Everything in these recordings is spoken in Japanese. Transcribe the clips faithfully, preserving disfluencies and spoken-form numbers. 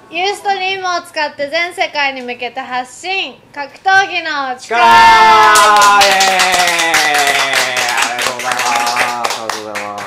ユーストリームを使って全世界に向けて発信、格闘技の力。 イエーイ、ありがとうございます。ありがとうございます。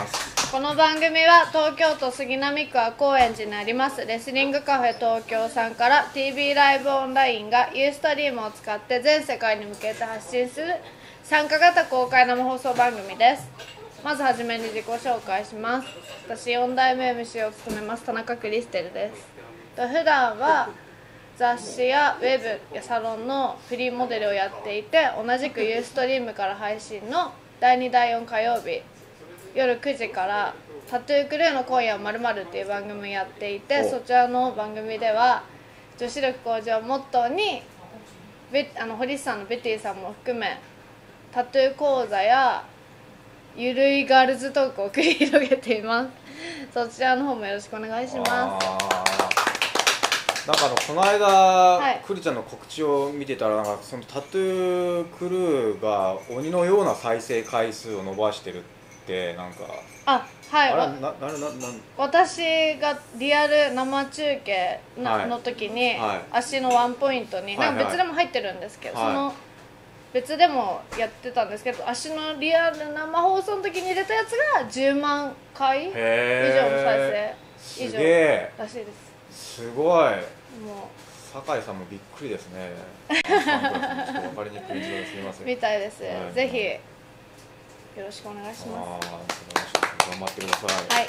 この番組は東京都杉並区は高円寺にありますレスリングカフェ東京さんから ティービー ライブオンラインがユーストリームを使って全世界に向けて発信する参加型公開生放送番組です。まずはじめに自己紹介します。私よん代目 エムシー を務めます田中クリステルです。普段は雑誌やウェブやサロンのフリーモデルをやっていて、同じくユーストリームから配信のだいにだいよん火曜日夜くじからタトゥークルーの今夜はまるまるっていう番組をやっていて、そちらの番組では女子力向上をモットーにベあの堀市さんのベティさんも含めタトゥー講座やゆるいガールズトークを繰り広げています。そちらの方もよろしくお願いします。 なんかあのこの間、はい、クリちゃんの告知を見てたら、なんかそのタトゥークルーが鬼のような再生回数を伸ばしてるってなんかあはいあれなななな私がリアル生中継な、はい、の時に、はい、足のワンポイントに、はい、なんか別でも入ってるんですけど、はい、その別でもやってたんですけど、足のリアル生放送の時に入れたやつがじゅうまんかい以上の再生以上らしいです。 すごい。もう酒井さんもびっくりですね。ちょっと分かりにくい字ですみません。 みたいです。はい、ぜひよろしくお願いします。 あ頑張ってください。 はい。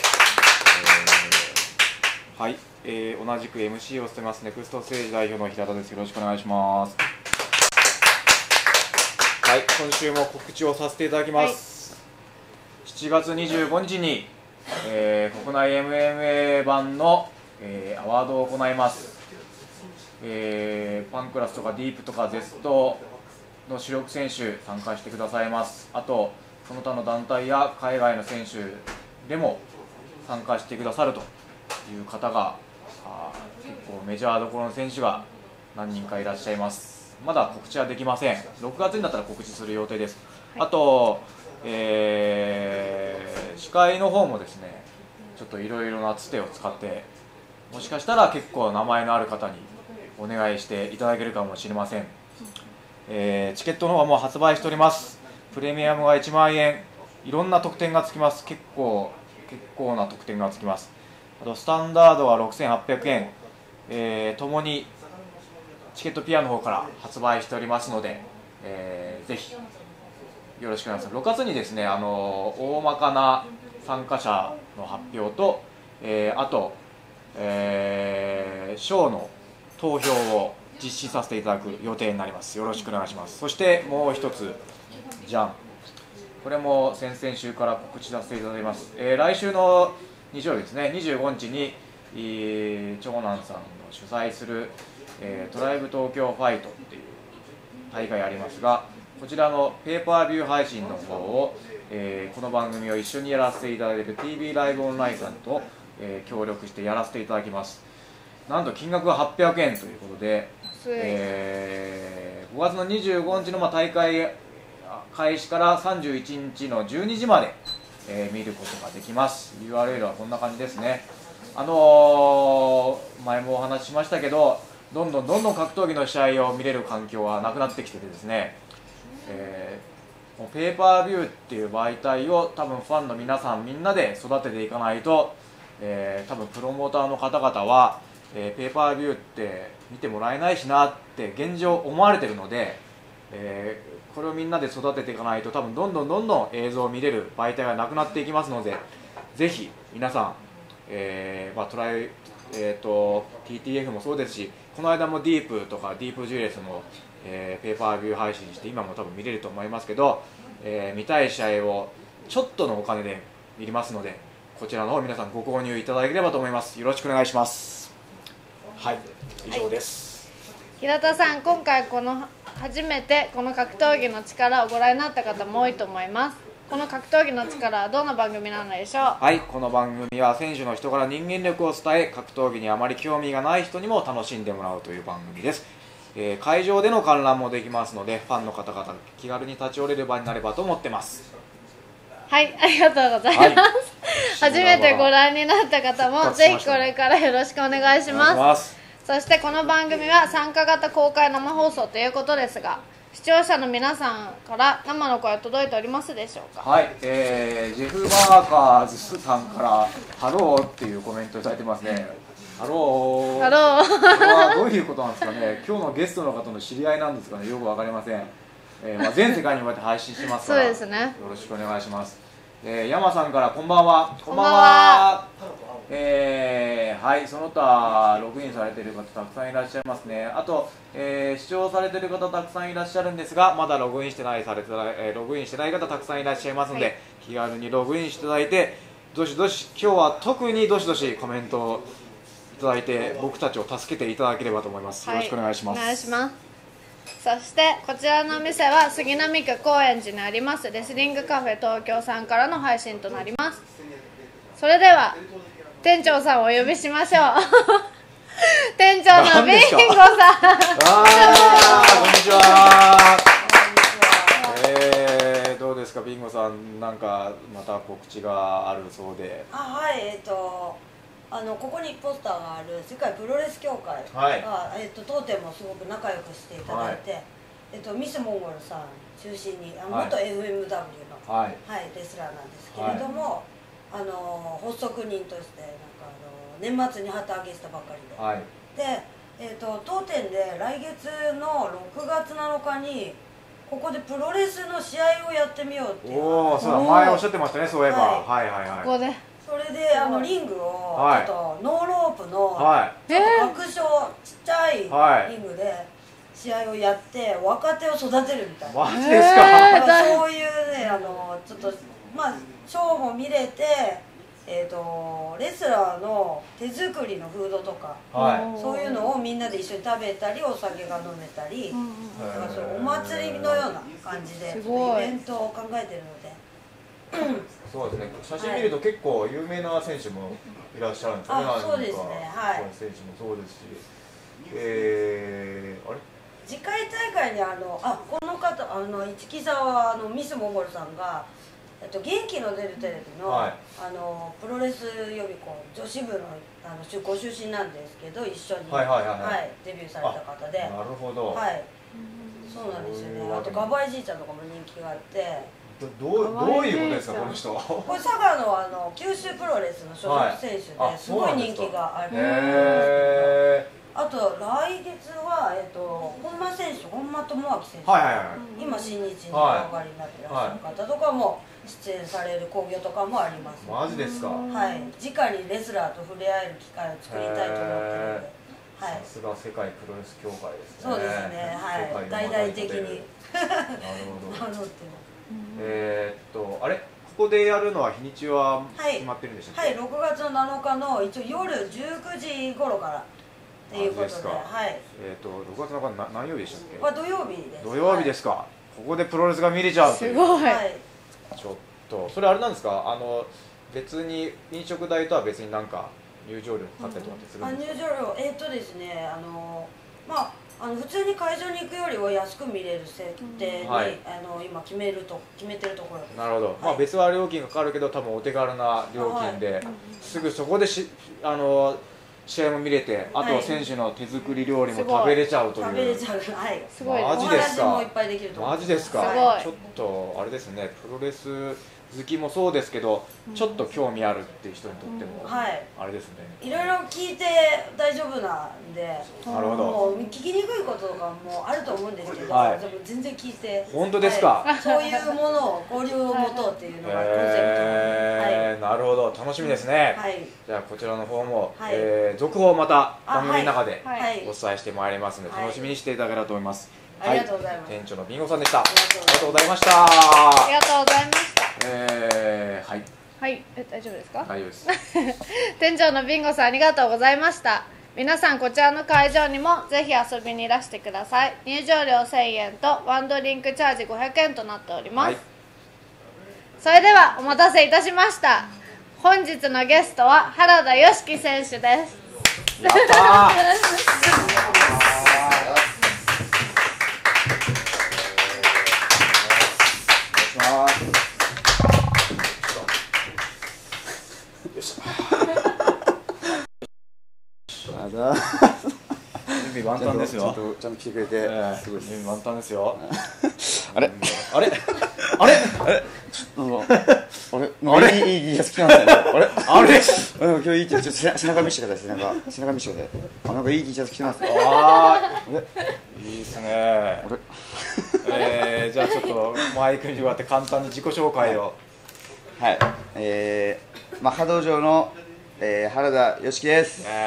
えー、はい、えー、同じく エムシー を務めますネクストステージ代表の平田です。よろしくお願いします。はい、今週も告知をさせていただきます。はい、しちがつにじゅうごにちに、えー、国内 エムエムエー 版のえー、アワードを行います。えー、パンクラスとかディープとかゼストの主力選手参加してくださいます。あとその他の団体や海外の選手でも参加してくださるという方があ結構メジャーどころの選手が何人かいらっしゃいます。まだ告知はできません。ろくがつになったら告知する予定です。はい、あと、えー、司会の方もですねちょっといろいろなつてを使ってもしかしたら結構名前のある方にお願いしていただけるかもしれません。えー、チケットの方はもう発売しております。プレミアムがいちまんえん、いろんな特典がつきます。結構結構な特典がつきます。あとスタンダードはろくせんはっぴゃくえん、えー、ともにチケットピアの方から発売しておりますので、えー、ぜひよろしくお願いします。ろくがつにですね、あの大まかな参加者の発表と、えー、あとえー、賞の投票を実施させていただく予定になります。よろしくお願いします。そしてもう一つじゃん、これも先々週から告知させていただきます。えー、来週の日曜日ですね、にじゅうごにちに、えー、長男さんの主催する、えー、トライブ東京ファイトっていう大会ありますが、こちらのペーパービュー配信の方を、えー、この番組を一緒にやらせていただいている ティービー ライブオンラインさんとえー、協力してやらせていただきます。なんと金額がはっぴゃくえんということで、えー、ごがつのにじゅうごにちのまあ大会開始からさんじゅういちにちのじゅうにじまで、えー、見ることができます。 ユーアールエル はこんな感じですね。あのー、前もお話ししましたけど、どんどんどんどん格闘技の試合を見れる環境はなくなってきててですね、えー、もうペーパービューっていう媒体を多分ファンの皆さんみんなで育てていかないと、えー、多分プロモーターの方々は、えー、ペーパービューって見てもらえないしなって現状思われてるので、えー、これをみんなで育てていかないと多分どんどんどんどん映像を見れる媒体がなくなっていきますので、ぜひ皆さん、えーまあ、トライ、えー、と ティーティーエフ もそうですし、この間もディープとかディープジュエレスも、えー、ペーパービュー配信して今も多分見れると思いますけど、えー、見たい試合をちょっとのお金で見れますので、こちらの方皆さんご購入いただければと思います。よろしくお願いします。はい、以上です。 はい、平田さん、今回この初めてこの格闘技の力をご覧になった方も多いと思います。この格闘技の力はどんな番組なのでしょう。 はい、この番組は選手の人柄人間力を伝え、格闘技にあまり興味がない人にも楽しんでもらうという番組です。えー、会場での観覧もできますので、ファンの方々気軽に立ち寄れる場になればと思ってます。 はい、ありがとうございます。はい、初めてご覧になった方もぜひこれからよろしくお願いします。 そしてこの番組は参加型公開生放送ということですが、視聴者の皆さんから生の声は届いておりますでしょうか。 はい、えー、ジェフ・マーカーズさんからハローっていうコメントいただいてますね。ハロー。 ハロー。 これはどういうことなんですかね。今日のゲストの方の知り合いなんですかね。よくわかりません。えーまあ、全世界に向かって配信してますから。 そうですね。 よろしくお願いします。えー、山さんからこんばんは。 こんばんは。 えー、はい、その他ログインされている方たくさんいらっしゃいますね。あと、えー、視聴されている方たくさんいらっしゃるんですが、まだログインしてないされてない、えー、ログインしてない方たくさんいらっしゃいますので、はい、気軽にログインしていただいて、どしどし今日は特にどしどしコメントをいただいて、僕たちを助けていただければと思います。よろしくお願いします。 はい、お願いします。そしてこちらのお店は杉並区高円寺にありますレスリングカフェ東京さんからの配信となります。それでは店長さんをお呼びしましょう。店長のビンゴさん。 あー、こんにちは。えー、どうですかビンゴさん、なんかまた告知があるそうで。 あ、はい、えっとあのここにポスターがある世界プロレス協会が、 はい、 えっと当店もすごく仲良くしていただいて、はい、えっとミスモンゴルさん中心にあの元 エフエムダブリュー の、はいはい、レスラーなんですけれども、はい、あの発足人としてなんかあの年末に旗揚げしたばかりで、はい、で、えっと当店で来月のろくがつなのかにここでプロレスの試合をやってみようっていう。 おお、そうだ、前おっしゃってましたね、そういえば。はいはいはい。 ここでそれであのリングをちょっとノーロープのちょっと拡張ちっちゃいリングで試合をやって若手を育てるみたいな。 マジですか。 そういうね、あのちょっとまあショーも見れて、えーとレスラーの手作りのフードとか、はい、そういうのをみんなで一緒に食べたりお酒が飲めたり、だからそうお祭りのような感じでイベントを考えてるので。 そうですね、写真見ると結構有名な選手もいらっしゃるんですよね。 あ、そうですね、はい。 選手もそうですし、えー、あれ次回大会にあのあこの方あの市木さんはあのミスモンゴルさんが、えっと、元気の出るテレビの、はい、あのプロレス予備校女子部のあのご出身なんですけど一緒にデビューされた方で。 なるほど。 はい、そうなんですよね。あとガバイじいちゃんとかも人気があって。 どうどういうことですかこの人。 これ佐賀のあの九州プロレスの所属選手ですごい人気がある。あと来月はえっと本間選手、本間智明選手、今新日にお上がりになっていらっしゃる方とかも出演される興行とかもあります。 マジですか。 はい、直にレスラーと触れ合える機会を作りたいと思っているので。 さすが世界プロレス協会ですね。 そうですね。はい、大々的に。なるほど。 えっとあれここでやるのは日にちは決まってるんでしょうか。 はい、ろくがつのなのかの一応夜じゅうくじ頃からっていうことで、はい。 えっとろくがつなのか何曜日でしたっけ。 は土曜日です。 土曜日ですか。ここでプロレスが見れちゃうという。 すごい。 ちょっとそれあれなんですか。あの別に飲食代とは別になんか入場料かかったりとかってするんですか。 入場料えっとですねあのまあ。あの普通に会場に行くよりは安く見れる設定に、はい、あの今決めると決めてるところです。 なるほど、はい、まあ別は料金がかかるけど多分お手軽な料金で、はい、すぐそこでしあの試合も見れて、あとは選手の手作り料理も食べれちゃうという。 食べれちゃう、はい。 すごい。 マジですか。 もいっぱいできると思います。 マジですか。 はい、 ちょっとあれですね、プロレス好きもそうですけど、うん、ちょっと興味あるっていう人にとっても、うん、はい、あれですね。 いろいろ聞いて大丈夫なんで、 なるほど。 もう聞きにくいこととかもあると思うんですけど、はい、でも全然聞いて。 本当ですか。 はい、そういうものを交流を持とうっていうのがコンセプト。 えー、はい、なるほど、楽しみですね。はい。じゃあこちらの方も、はい、えー、続報また番組の中でお伝えしてまいりますので、楽しみにしていただければと思います。 ありがとうございます。 店長のビンゴさんでした。ありがとうございました。 ありがとうございました。 えー、はい。 はい、え、大丈夫ですか。 大丈夫です。 店長のビンゴさん、ありがとうございました。皆さん、こちらの会場にもぜひ遊びにいらしてください。入場料せんえんとワンドリンクチャージごひゃくえんとなっております。はい、それではお待たせいたしました。本日のゲストは原田良樹選手です。 やったー。 あだ備万端ですよ。 ちゃんとちゃんと来てくれて、すごい準備万端ですよ。 あれあれあれあれあれあれいいいいやつ来てますね。あれあれ今日いい T シャツ、ちょっと背中見せてください。背中背中見せてください。あ、なんかいい T シャツ着てますね。 ああれいいですね。えー、じゃあちょっとマイクに向かって簡単に自己紹介を。 はい、えー、マッハ道場の、えー、原田良樹です。 え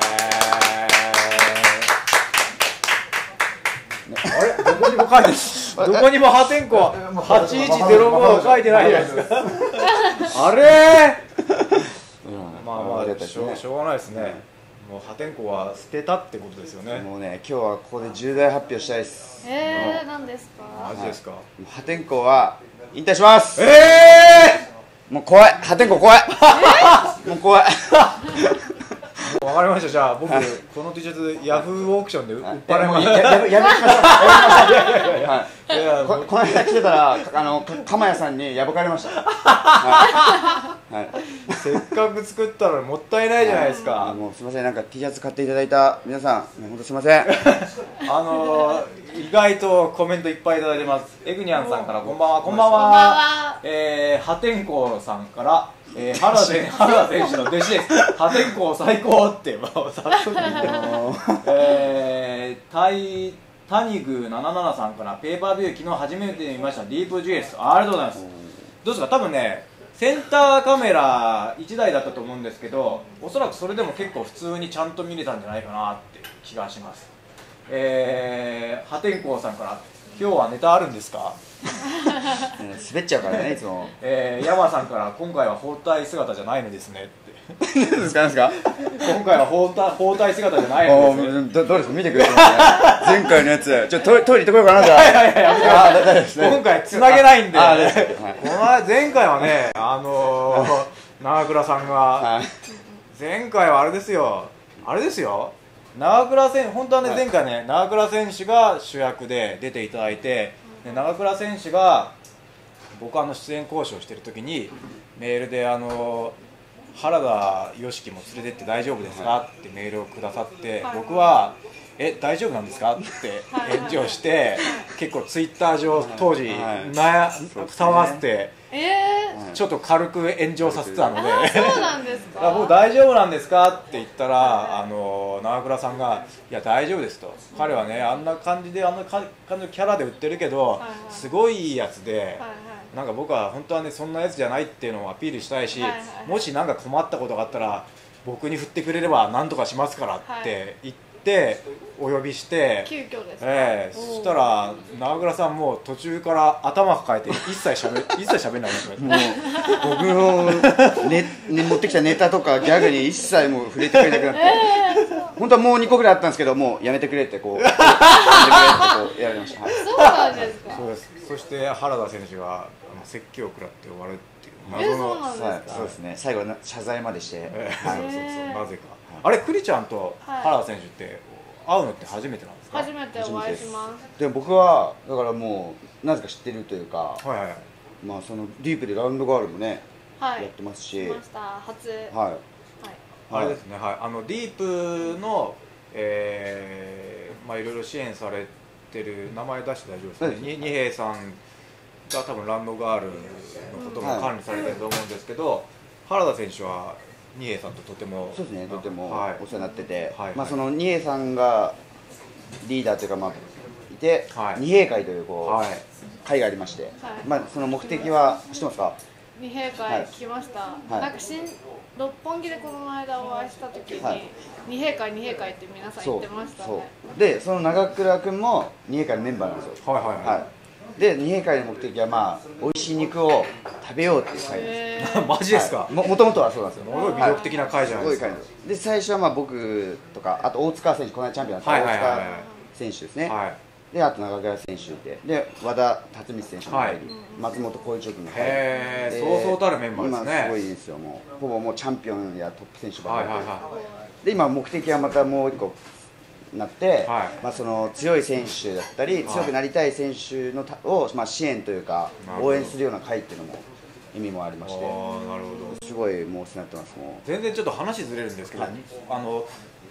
ー、あれどこにも書いてない。どこにも破天荒はちいちゼロご書いてないじゃないですか。あれー、まあまあしょう、しょうがないですね。もう破天荒は捨てたってことですよね。 もうね、今日はここで重大発表したいです。 えー、何ですか。 マジですか。 破天荒は引退します。 ええー、もう怖い。破天荒怖い。えー、もう怖い。 わかりました。じゃあ僕この T シャツヤフーオークションで売っ払います。 やめやめましょう。いやここの間来てたらあの鎌谷さんに破かれました。はいはい、 せっかく作ったのにもったいないじゃないですか。 もうすみません、なんか T シャツ買っていただいた皆さん本当すみません。 あのー、意外とコメントいっぱいいただいてます。エグニャンさんからこんばんは。こんばんは。えー、破天荒さんから。えー、原田選手の弟子です。破天荒最高って、もう早速言ってえー、タイタニグななななさんからペーパービュー昨日初めて見ましたディープ ジーエス ありがとうございます。どうですか、多分ねセンターカメラいちだいだったと思うんですけど、おそらくそれでも結構普通にちゃんと見れたんじゃないかなって気がします。えー、破天荒さんから今日はネタあるんですか。 滑っちゃうからねいつも。 えー、山さんから今回は包帯姿じゃないのですねって。 何ですか何ですか。 今回は包帯包帯姿じゃないのですね。 どどうですか見てくれてますね。前回のやつちょっとトイレ行ってこようかなじゃあ。 いやいややめてください。今回つなげないんで。 あこの前回はねあのー、長倉さんが前回はあれですよあれですよ。長倉選手本当はね前回ね長倉選手が主役で出ていただいて。で長倉選手が僕あの出演交渉してる時にメールであの原田良樹も連れてって大丈夫ですかってメールをくださって、はい、僕はえ大丈夫なんですかって返事をして結構ツイッター上当時悩騒がせて、えー、ちょっと軽く炎上させてたのでそうなんですか。 僕大丈夫なんですかって言ったらあの長倉さんがいや大丈夫ですと、彼はねあんな感じであんな感じのキャラで売ってるけどすごいいいやつで、なんか僕は本当はねそんなやつじゃないっていうのをアピールしたいし、もし何か困ったことがあったら僕に振ってくれれば何とかしますからって言って。でお呼びして急遽です、 えー、そしたら長倉さんも途中から頭抱えて一切しゃべ一切しゃべんなくなって僕の、ねね、持ってきたネタとかギャグに一切もう触れてくれなくなって、えー、本当はもうにこぐらいあったんですけどもうやめてくれってこうやめてくれってこうやられました、はい、 そうなんですか。 そうです。そして原田選手が説教を食らって終わるっていう謎の、 はい、そうですね。最後は謝罪までして、 えーはい、そうそうそうなぜか。あれクリちゃんと原田選手って会うのって初めてなんですか。 初めてお会いします。 でも僕はだからもうなぜか知ってるというか、 はいはい、 まあそのディープでラウンドガールもね、はい、やってますし、 ました初、はい、 はい、 あれですね、はい、あのディープの、えー、まあいろいろ支援されてる名前出して大丈夫ですかね。に二平さんが多分ラウンドガールのことも管理されてると思うんですけど、はい、原田選手は二平さんととてもそうですね、とてもお世話になってて、 はい、 まあその二平さんがリーダーというかまあいて、はい、二平会というこう、はい、会がありまして、はい、まあその目的は知ってますか。 二平会来ました、はい、なんか新六本木でこの間お会いした時に、はい、二平会二平会って皆さん言ってましたね。そうそうでその長倉君も二平会のメンバーなんですよ。はいはいはい、はい、で二平会の目的はまあ美味しい肉を食べようっていう会です。 マジですか。 はい、も, もともとはそうなんですよ。 すごい魅力的な会じゃないですか。はい、 で最初はまあ僕とかあと大塚選手、この間チャンピオンだった大塚選手ですね。はい、であと長倉選手でで和田辰巳選手も入り、はい、松本浩一君も入り、 へー、そうそうたるメンバーですね。 今すごいですよ。もうほぼもうチャンピオンやトップ選手ばかりで、はいはいはい、で今目的はまたもう一個なって、はい、まあその強い選手だったり、はい、強くなりたい選手のたをまあ支援というか応援するような会っていうのも意味もありまして、あ、なるほど、すごいもうお世話になってます。もう全然ちょっと話ずれるんですけど、はい、あの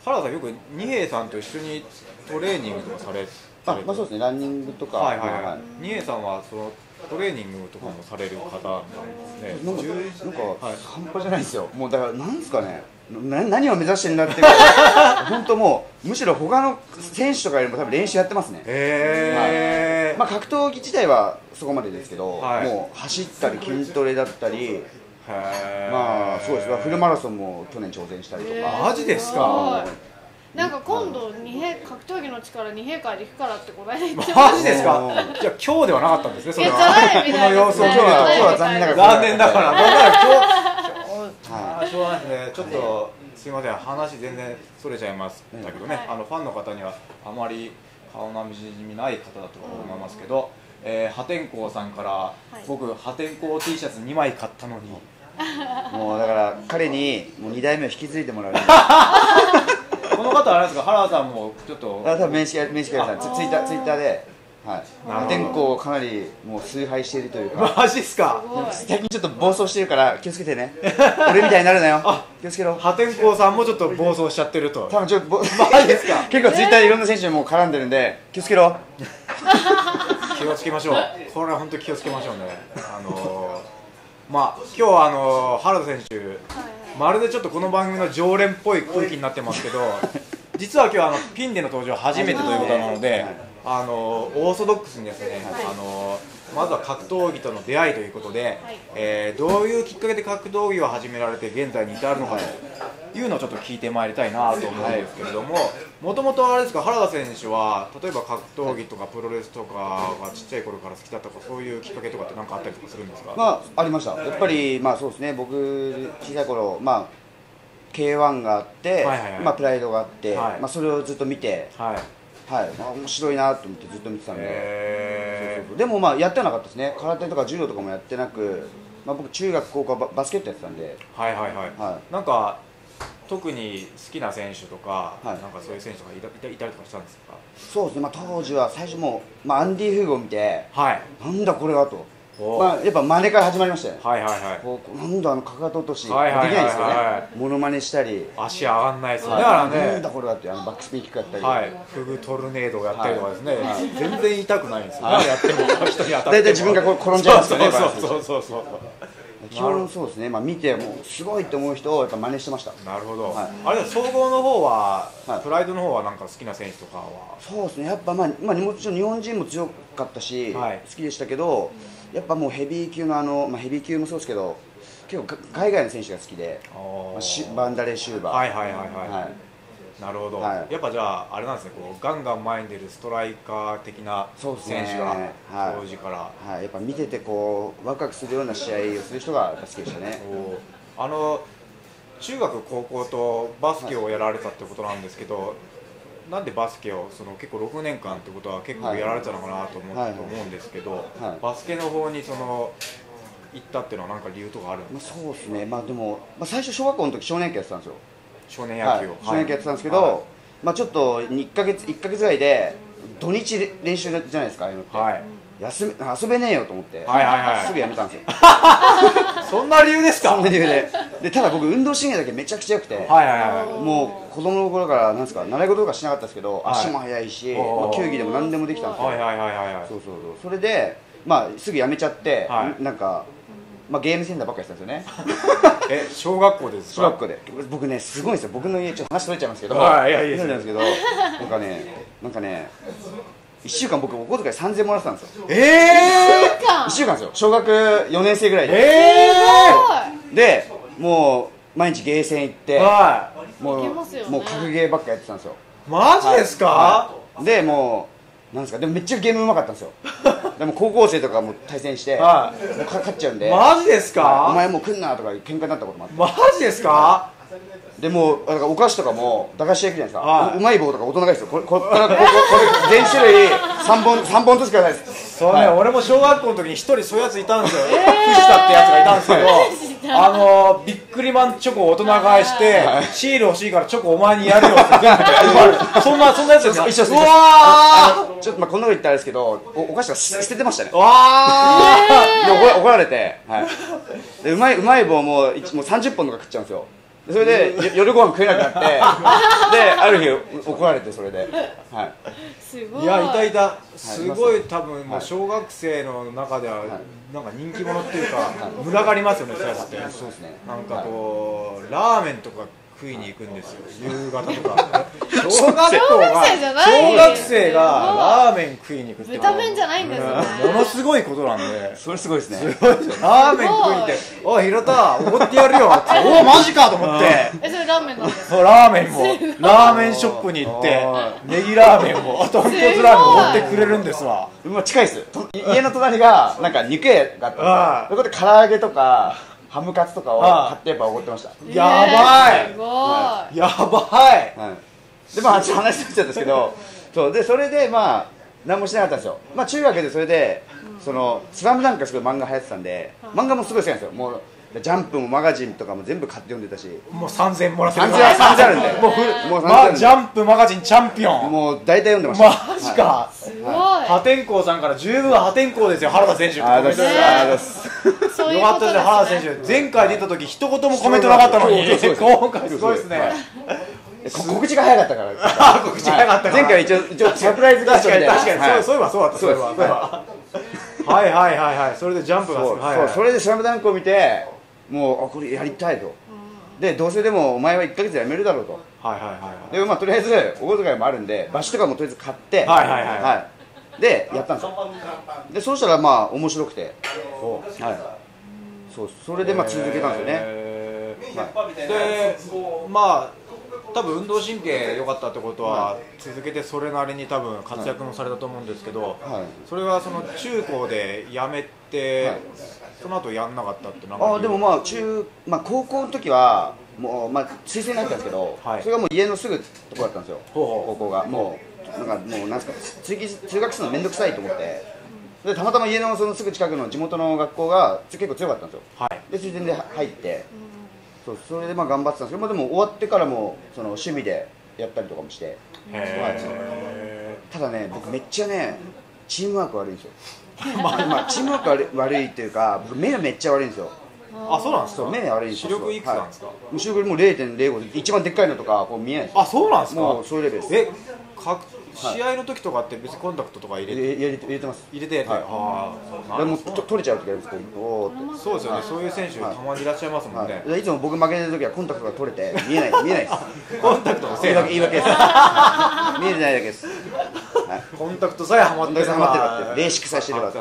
原田さんよく二平さんと一緒にトレーニングとかされて、 あ、まあそうですね、ランニングとか、 はいはいはい、二平さんはそのトレーニングとかもされる方なんですね。 なんか、なんか、 はい、 半端じゃないんですよ。もうだからなんですかね、な何を目指してるんだっていう本当もうむしろ他の選手とかよりも多分練習やってますね。 へえ、 はい、まあ格闘技自体はそこまでですけど、 はい、 もう走ったり筋トレだったり、 へまあそうです。フルマラソンも去年挑戦したりとか。 マジですか。 なんか今度二平格闘技の力二平会で行くからってこない言ってまマジですか。じゃあ今日ではなかったんですね。それはこの様子を今日は今日は残念ながら残念だから。だから今日あしょうがないですね。ちょっとすいません、話全然それちゃいましたけどね。あのファンの方にはあまり顔なじみない方だと思いますけど、えー、破天荒さんから、はい、僕破天荒 T シャツにまい買ったのに。 もうだから彼にもうに代目を引き継いでもらう。 この方はあれですか、原田さんもちょっと。 あ、多分面識面識ありました。ツイッターツイッターで、はい。破天荒をかなりもう崇拝しているというか。 マジっすか。 最近ちょっと暴走してるから気をつけてね。俺みたいになるなよ。気をつけろ。 破天荒さんもちょっと暴走しちゃってると。 多分ちょっとマジですか。 結構ツイッターでいろんな選手にも絡んでるんで気をつけろ。 気をつけましょう。これは本当に気をつけましょうね。あのー、まあ今日はあのー、原田選手。まるでちょっとこの番組の常連っぽい空気になってますけど、実は今日はあのピンでの登場初めてということなので、あのオーソドックスにですね、あのまずは格闘技との出会いということで、えー、どういうきっかけで格闘技を始められて現在に至るのかというのをちょっと聞いてまいりたいなと思うんですけれども、もともとあれですか、原田選手は例えば格闘技とかプロレスとかがちっちゃい頃から好きだったとか、そういうきっかけとかって何かあったりとかするんですか？ まあありました。やっぱりまあそうですね、僕小さい頃まあケーワン があって、まあプライドがあって、はい、まあそれをずっと見て、はい、はい、まあ面白いなと思ってずっと見てたんで、そうそうそう。でもまあやってなかったですね。空手とか柔道とかもやってなく、まあ僕中学高校ババスケットやってたんで、 はいはいはい。はい、なんか特に好きな選手とか、はい、なんかそういう選手とかいたいたいたりとかしたんですか？ そうですね。まあ当時は最初もうまあアンディ・フーグを見て、はい、なんだこれはと。まあやっぱ真似から始まりましたよ。はいはいはい。こうなんだあのかかと落としできないですよね。モノマネしたり、 足上がんないですよね。だからね。 なんだこれはってあのバックスピンキックやったり、 はい。フグトルネードをやったりとかですね。全然痛くないんですよ。やっても人に当たっても。 大体自分がこう転んじゃうんですよね。 そうそうそうそう。 基本そうですね。まあ見てもうすごいと思う人をやっぱ真似してました。 なるほど。あれは総合の方はプライドの方はなんか好きな選手とかは。 そうですね。やっぱまあまあもちろん日本人も強かったし好きでしたけど。やっぱもうヘビー級のあの、まあ、ヘビー級もそうですけど結構海外の選手が好きで、まあ、シバンダレー・シューバー、 はいはいはいはい、はい、なるほど、はい、やっぱじゃああれなんですね、こうガンガン前に出るストライカー的な選手が当時から、 はいはい、やっぱ見ててこうワクワクするような試合をする人が好きでしたね。 あの中学高校とバスケをやられたってことなんですけど、はい、なんでバスケをその結構ろくねんかんってことは結構やられてたのかなと思,、はい、と思うんですけど、はい、バスケの方にその行ったっていうのは何か理由とかあるんですか？ まあ、そうですね、まあ、でも、まあ、最初小学校の時少年野球やってたんですよ。 少年野球を、はい、 少年野球やってたんですけど、はい、まあ、ちょっといっかげついっかげつぐらいで土日練習じゃないですか、ああいうのって、はい、休め遊べねえよと思って、はいはいはい、すぐやめたんですよ。 そんな理由ですか？ そんな理由で。でただ僕運動神経だけめちゃくちゃ良くて、はいはいはい、もう子供の頃からなんですか習い事とかしなかったですけど、はい、足も速いし、まあ、球技でも何でもできたんですよ。はいはいはいはい。そうそうそう。それでまあすぐやめちゃって、はい、なんかまあゲームセンターばっかりやってたんですよね。 え小学校ですか？ 小学校で僕ねすごいんですよ。僕の家ちょっと話取れちゃいますけど、 はいいやいやいやなんですけどなんかねなんかね。いっしゅうかん僕お小遣いさんぜんえんもらってたんですよ。 ええー、いっしゅうかんですよ。小学よねん生ぐらいで、 えー、でもう毎日ゲーセン行って、はい、もう、ね、もう格ゲーばっかやってたんですよ。 マジですか？ はい、でもうなんですか、でもめっちゃゲームうまかったんですよ。でも高校生とかも対戦して、はい、もう勝っちゃうんで、 マジですか？ はい、お前もう来んなとか喧嘩になったこともあって、 マジですか？ でもうお菓子とかも駄菓子焼きじゃないですか、はい、うまい棒とか大人がいいですよ。これこれこれこれ全種類さんぼんさんぼんずつくださいです。 そうね、はい、俺も小学校の時に一人そういうやついたんですよ。藤田ってやつがいたんですけど、あのビックリマンチョコを大人買いして、はい、シール欲しいからチョコお前にやるよって全部そんなそんなやつですよ。 一緒です。うわー、ちょっとまあこんなこと言ったらあれですけど、お, お菓子が捨ててましたね。わー、で怒られて、はい、でうまいうまい棒ももうさんじゅっぽんとか食っちゃうんですよ。 それで夜ご飯食えなくなってである日怒られてそれで、はい、 すごい。 いやいたいたすごい多分もう小学生の中ではなんか人気者っていうか群がりますよねそうやって。 そうですね。 なんかこうラーメンとか食いに行くんですよ夕方とか小学校が小学生がラーメン食いに行くって豚麺じゃないんですね。 ものすごいことなんでそれすごいですね。 すごいですよラーメン食いに行って「おい平田おごってやるよ」って「おおマジか」と思ってえそれラーメンなんですか。 そうラーメンもラーメンショップに行ってネギラーメンも豚骨ラーメンを持ってくれるんですわ。 もう近いです。家の隣がなんか肉屋があったんですよ。そこで唐揚げとかハムカツとかを買ってやっぱおごってました。 やばいすごい。 やばい。 でまあ話しちゃったんですけど、そうでそれでまあ何もしなかったんですよ。まあ中学でそれでそのスラムダンクがすごい漫画流行ってたんで、漫画もすごい好きなんですよ。もうジャンプもマガジンとかも全部買って読んでたし、 もうさんぜんもらってる。 さんぜんあるんで、 もうもうまあジャンプマガジンチャンピオン。 もう大体読んでました。 マジか。 すごい。 破天荒さんから十分破天荒ですよ原田選手ってコメントです。よかったですね原田選手。前回出た時一言もコメントなかったのに今回すごいですね。 告知が早かったから。 告知早かったから。 前回一応一応サプライズゲストで。 確かにそういえばそうだった。そういえば。はいはいはいはい。それでジャンプがそうそれでスラムダンクを見てもうあこれやりたいと。でどうせでもお前はいっかげつで辞めるだろうと。 はいはいはいでまあとりあえずお小遣いもあるんでバッシュとかもとりあえず買ってはいはいはいでやったんですよ。でそうしたらまあ面白くてはいそうそれでまあ続けたんですよね。 でまあ多分運動神経良かったってことは続けてそれなりに多分活躍もされたと思うんですけど、それはその中高でやめてその後やんなかったってなんか。 あでもまあ中まあ高校の時はもうまあ推薦になったんですけど、それがもう家のすぐとこだったんですよ。高校がもうなんかもうなんすか通勤通学するの面倒くさいと思って、でたまたま家のそのすぐ近くの地元の学校が結構強かったんですよ。で推薦で入って。そうそれでまあ頑張ってたんですけど、でも終わってからもその趣味でやったりとかもして、ただね僕めっちゃねチームワーク悪いんですよ。まあチームワーク悪い悪いっていうか僕目がめっちゃ悪いんですよ。 あそうなんですか。 目悪いんですよ。 視力いくつなんですか。 視力もう れいてんれいご で一番でっかいのとかこう見えないです。 あそうなんですか。 もうそういうレベルです。 え試合の時とかって別にコンタクトとか入れて入れてます。 入れてああでも取れちゃう時あるんですけど。 そうですよね。そういう選手たまにいらっしゃいますもんね。 いつも僕負けてる時はコンタクトが取れて見えない見えないです。 コンタクトのせい言い訳です。見えてないだけです。 コンタクトさえはまってるってレーシックさえしてれば。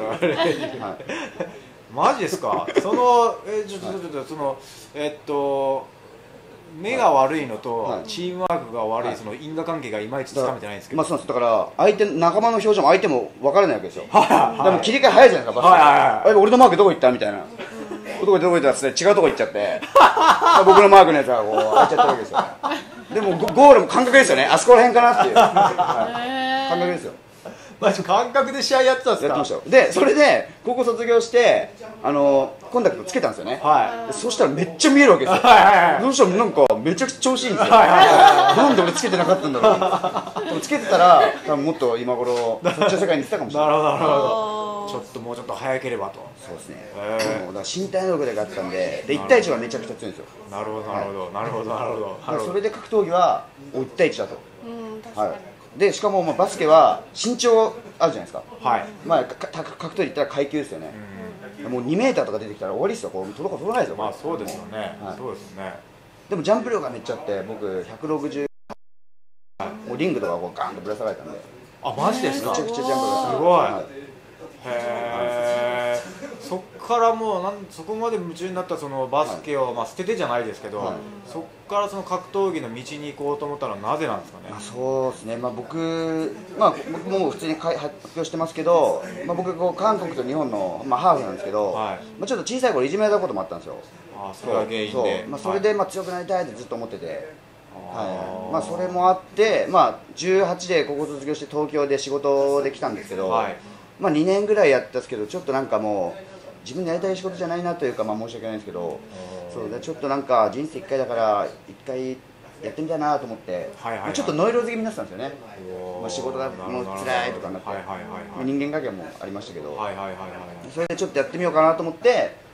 マジですか。そのえちょっとちょっとそのえっと目が悪いのとチームワークが悪いその因果関係がいまいちつかめてないんですけど。 まあそうなんです。だから相手仲間の表情も相手も分からないわけですよ。でも切り替え早いじゃないですか。バスケ。俺のマークどこ行ったみたいな。どこどこ行ったっつって違うとこ行っちゃって、僕のマークのやつがこう開いちゃったわけですよ。でもゴールも感覚ですよね。あそこら辺かなっていう感覚ですよ。 感覚で試合やってたんですか。 やってましたよ。でそれで高校卒業してあのコンタクトつけたんですよね。そしたらめっちゃ見えるわけですよ。どうしたらなんかめちゃくちゃ調子いいんですよ。なんで俺つけてなかったんだろう。でもつけてたら多分もっと今頃そっちの世界に行ってたかもしれない。 なるほどなるほど。ちょっともうちょっと早ければと。 そうですね。だから身体能力があったんで、でいち対いちはめちゃくちゃ強いんですよ。 なるほどなるほどなるほどなるほど。 それで格闘技はいち対いちだと。はい。でしかもまあバスケは身長あるじゃないですか。はい。まあ格闘技言ったら階級ですよね。もうにメーターとか出てきたら終わりですよ。こう届か届かないですよ。 まあそうですよね。そうですね。 でもジャンプ量がめっちゃあって僕ひゃくろくじゅうもうリングとかこうガンとぶら下がれたんで。 あマジですか。 めちゃくちゃジャンプがすごい。へえ。そっからもうなんそこまで夢中になったそのバスケをまあ捨ててじゃないですけど、そっからその格闘技の道に行こうと思ったのはなぜなんですかね。 そうですね。まあ僕まあ僕も普通に発表してますけど、まあ僕こう韓国と日本のまあハーフなんですけど、まあちょっと小さい頃いじめられたこともあったんですよ。 あそれが原因で。 まあそれでまあ強くなりたいってずっと思ってて。はい、まあそれもあって、まあ、じゅうはちで高校卒業して東京で仕事で来たんですけど、はい、まあにねんぐらいやったんですけどちょっとなんかもう自分のやりたい仕事じゃないなというか、まあ、申し訳ないんですけどそうでちょっとなんか人生いっかいだからいっかいやってみたいなと思って、はいはいはい、ちょっとノイローゼ気味になってたんですよね。まあ仕事がもう辛いとかになって、はいはいはいはい、人間関係もありましたけど、はいはいはいはい、それでちょっとやってみようかなと思って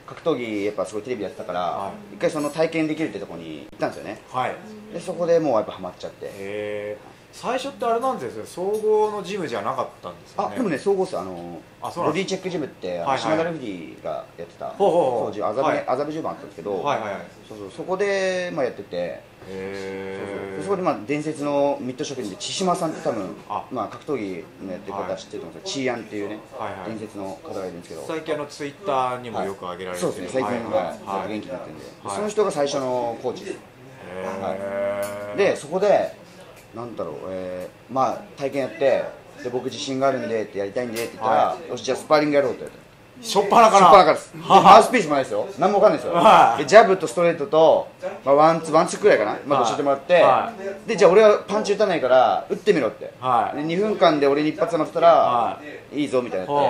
格闘技やっぱすごいテレビやってたから、はい、一回その体験できるってところに行ったんですよね、はい、でそこでもうやっぱハマっちゃって。 へー、最初ってあれなんですよ、総合のジムじゃなかったんですよね。 あ、でもね、総合っす。あのボディチェックジムって島田レフリーがやってた当時麻布十番あったんですけど、そうそう、そこでまあやってて、そうそう、そこでまあ伝説のミッド職人で千島さんって多分まあ格闘技のやってる方知ってると思うんですけど、チーアンっていうね伝説の方がいるんですけど、 最近あのツイッターにもよく上げられてる、 そうですね、最近は元気になってるんで、その人が最初のコーチです。でそこでなんだろう、えー、まあ体験やって、で僕自信があるんでってやりたいんでって言ったら、はい、よしじゃあスパーリングやろうって言われて、 しょっぱなからしょっぱなからです。マウスピースもないですよ、何もわかんないですよ。でジャブとストレートと、まあ、ワンツーワンツーくらいかな、まず教えてもらって、はい、でじゃあ俺はパンチ打たないから打ってみろって、はい、でにふんかんで俺に一発当たったら、はい、いいぞみたいなって。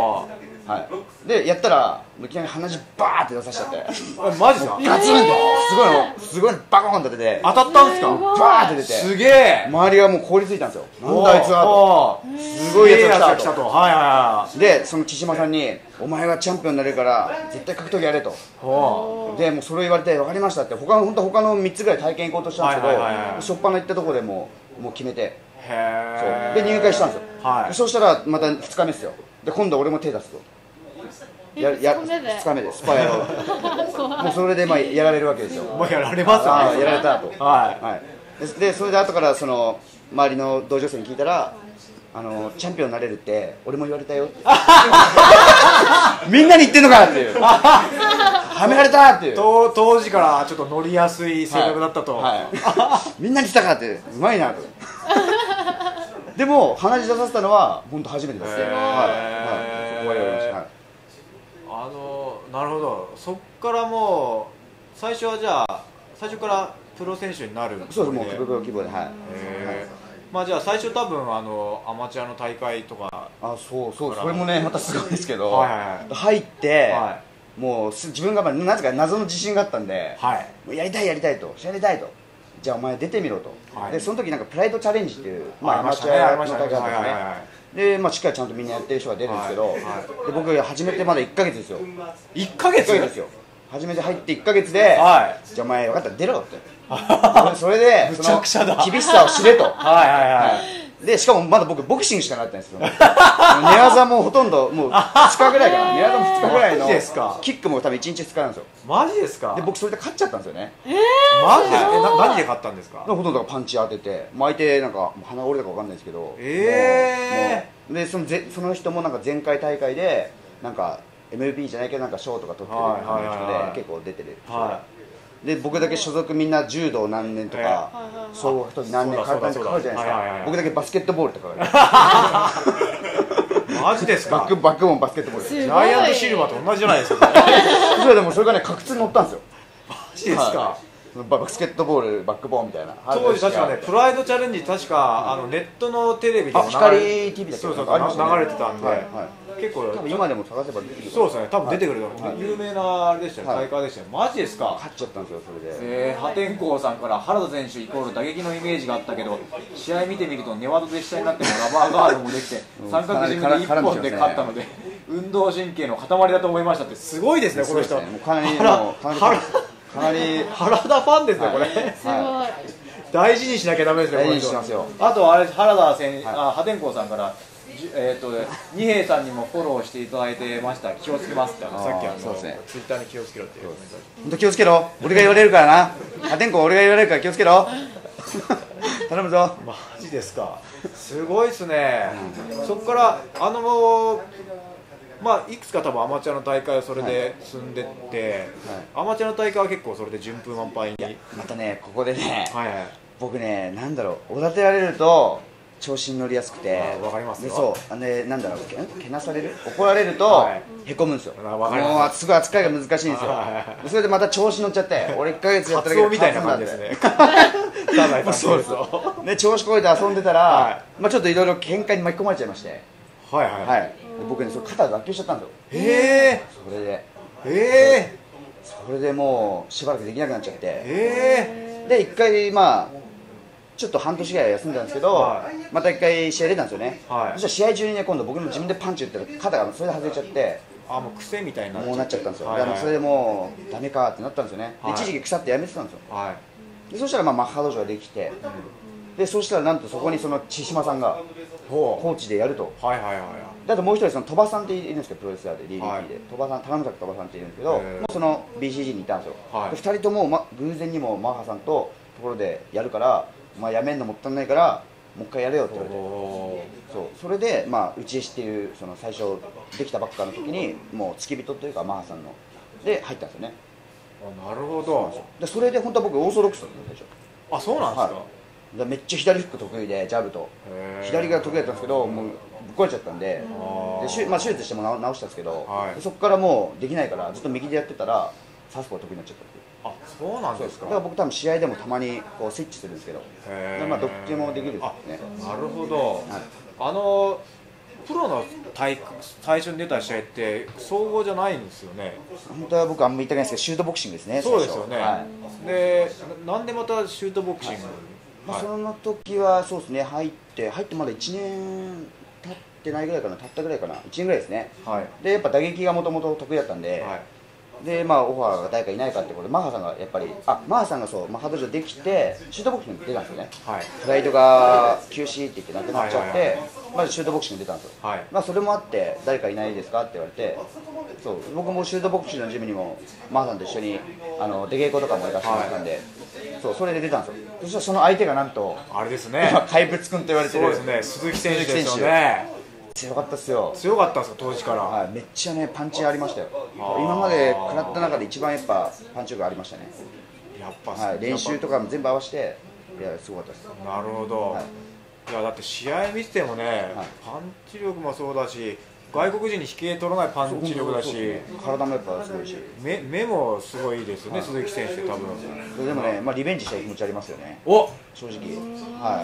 はい、でやったらいきなり鼻血バーって出さしちゃって、 マジですか？ ガツンとすごいのすごいバコーンと出て、 当たったんですか？ バーって出て、 すげえ、 周りがもう凍りついたんですよ。なんだあいつはと、すごいやつが来たと。はいはいはい。でその千島さんに、お前はチャンピオンになれるから絶対格闘技やれと。でもうそれを言われて、分かりましたって、他の本当他のみっつぐらい体験行こうとしたんですけど、初っ端の行ったところでもうもう決めて、そうで入会したんですよ。はい、そうしたらまたふつかめですよ。で今度俺も手出すと。ややふつかめでスパイやろうもうそれでまあやられるわけですよ。 もうやられますよね。 やられたと、はいはい、でそれで後からその周りの同女性に聞いたら、あのチャンピオンになれるって俺も言われたよってみんなに言ってんのかっていうはめられたっていう、 当当時からちょっと乗りやすい性格だったと、はいはい、みんなに来たかって、うまいなとでも鼻血出させたのは本当初めてです。はい、はい、そこは言われました。はい、 あのなるほど、そっからもう最初はじゃあ最初からプロ選手になる。 そうです、もうプロ規模で、はい、はい、 まあじゃあ最初多分あのアマチュアの大会とか、 あ、そうそう、それもねまたすごいですけど、はいはいはい、入って、はい、もう自分がまあなぜか謎の自信があったんで、はい、もうやりたいやりたいと、やりたいと、じゃあお前出てみろと、はい、でその時なんかプライドチャレンジっていう、まあ、アマチュアの大会だったんですね。で、まあ、しっかりちゃんとみんなやってる人が出るんですけど、はいはい、で僕始めてまだいっかげつですよ。 いっかげつですよ。初めて入っていっかげつで、はい、じゃあお前分かったら出ろってそれでその厳しさを知れとはいはいはい、はい、でしかもまだ僕ボクシングしかなってないんですよ寝技もほとんどもうふつかぐらいかな寝技もふつかぐらいのキックも多分いちにちふつかなんですよ。 マジですか？ で僕それで勝っちゃったんですよね。 えー、マジで？えな何で勝ったんですか？ ほとんどパンチ当てて、相手なんか鼻折れたか分かんないですけど、 えー、 でそのぜその人もなんか前回大会でなんか エムブイピー じゃないけどなんか賞とか取ってる人で結構出てる人で、はい、で僕だけ所属みんな柔道何年とか総合格闘技何年体にかかるじゃないですか。僕だけバスケットボールとかマジですか？ バックバックボーンバスケットボール、 ジャイアントシルバーと同じじゃないですかそれでもそれがね確実に乗ったんですよ。 マジですか？はい、 バスケットボールバックボーンみたいな。 当時確かねプライドチャレンジ確か、うん、あのネットのテレビでも光 ティービー だけそうそう流れてたんで、はいはい、結構多分今でも探せば出てくる。 そうですね、多分出てくると、はい、有名なあれでしたね、大会でしたね。マジですか？ 勝っちゃったんですよそれで。 えー、破天荒さんから原田選手イコール打撃のイメージがあったけど試合見てみると寝技で下になってもラバーガードもできて三角締めでいっぽんで勝ったので運動神経の塊だと思いましたって。すごいですねこの人。 かなりのかなり原田ファンですね、はい、これ、すごい、はい、大事にしなきゃダメですね、 大事にしますよ。 あとあれ原田選手、はい、あ破天荒さんからえー、と二平さんにもフォローしていただいてました。気をつけますってあのさっきあのそうです、ね、ツイッターに気をつけろっていう。 本当気をつけろ。俺が言われるからな。破天荒俺が言われるから気をつけろ。頼むぞ。 マジですか。すごいですね。うん、そこからあのまあいくつか多分アマチュアの大会をそれで積んでって、はい、アマチュアの大会は結構それで順風満帆に。 またねここでね、はいはい、僕ねなんだろうおだてられると。調子に乗りやすくて、 わかりますよ。 でそうあれなんだろうけけなされる怒られるとへこむんですよ。もうすごい扱いが難しいんですよ。それでまた調子に乗っちゃって俺いっかげつやっただけでみたいな感じですね。 そうそうで調子こいて遊んでたら、はい、まあちょっといろいろ喧嘩に巻き込まれちゃいまして、 はいはい、はい、 僕ねそれ肩脱臼しちゃったんですよ。 へえ。 それでへえ。 それでもうしばらくできなくなっちゃって、 へえ。でいっかいまあちょっと半年ぐらい休んだんですけど、はい、また一回試合出たんですよね、はい、そしたら試合中にね今度僕の自分でパンチ打ったら肩がそれで外れちゃってあもう癖みたいになっちゃもうなっちゃったんですよ、 はいはい、 でもそれでもうダメかってなったんですよね、はい、一時期腐ってやめてたんですよ、はい、でそしたらまあマッハ道場ができて、うん、でそしたらなんとそこにその千島さんがコーチでやると、はいはいはい、だともう一人その鳥羽さんっているんですけど、プロレスラーで ディーディーティー で、はい、鳥羽さん、高野崎鳥羽さんっているんですけど、もうその ビーシージー にいたんですよ、はい、でふたりとも、ま、偶然にもマッハさんとところでやるから、まあ、やめんのもったいないからもう一回やれよって言われて、そうそれで、まあ、内絵師っていうその最初できたばっかの時にもう付き人というかマッハさんので入ったんですよね。 あ、なるほど。 でそれで本当は僕オーソドックスだったんですよ最初。 あ、そうなんですか、はい、 でめっちゃ左フック得意でジャブと左が得意だったんですけど、もうぶっ壊れちゃったんで、でしゅ、まあ、手術しても直したんですけど、はい、そこからもうできないからずっと右でやってたらサウスポー得意になっちゃったっていう。 あ、そうなんですか。 だから僕多分試合でもたまにこうスイッチするんですけど、まあどっちもできるですね。 なるほど、はい、あのプロの最初に出た試合って総合じゃないんですよね。 本当は僕あんまり言いたくないですけどシュートボクシングですね。 そうですよね、はい、でなんでまたシュートボクシング、はい、 まあ、その時はそうですね、入って入ってまだいちねん経ってないぐらいかな、経ったぐらいかな、いちねんぐらいですね、はい、でやっぱ打撃がもともと得意だったんで、はい、でまあ、オファーが誰かいないかってことでマッハさんがやっぱりあマッハさんがそうマッハ道場できてシュートボクシングに出たんですよね、はい、プライドが休止って言ってなくなっちゃって、まずシュートボクシングに出たんですよ、はい、まあ、それもあって誰かいないですかって言われて、そう僕もシュートボクシングのジムにもマッハさんと一緒にあの出稽古とかも行かせてもらったんで、はい、そうそれで出たんですよ。そしたらその相手がなんとあれですね、 今怪物君と言われてるそうですね、鈴木選手ですよね。 強かったですよ。 強かったんですか当時から、 はい、めっちゃねパンチありましたよ。今まで食らった中で一番やっぱパンチ力ありましたね。 やっぱ、 はい、練習とかも全部合わせていやすごかったです。 なるほど、はい、いやだって試合見ててもね、はい、パンチ力もそうだし外国人に引け取らないパンチ力だし、ね、 体もやっぱすごいし目, 目もすごいですよね、はい、鈴木選手多分。 それでもね、まあ、リベンジしたい気持ちありますよね。 お正直、はい、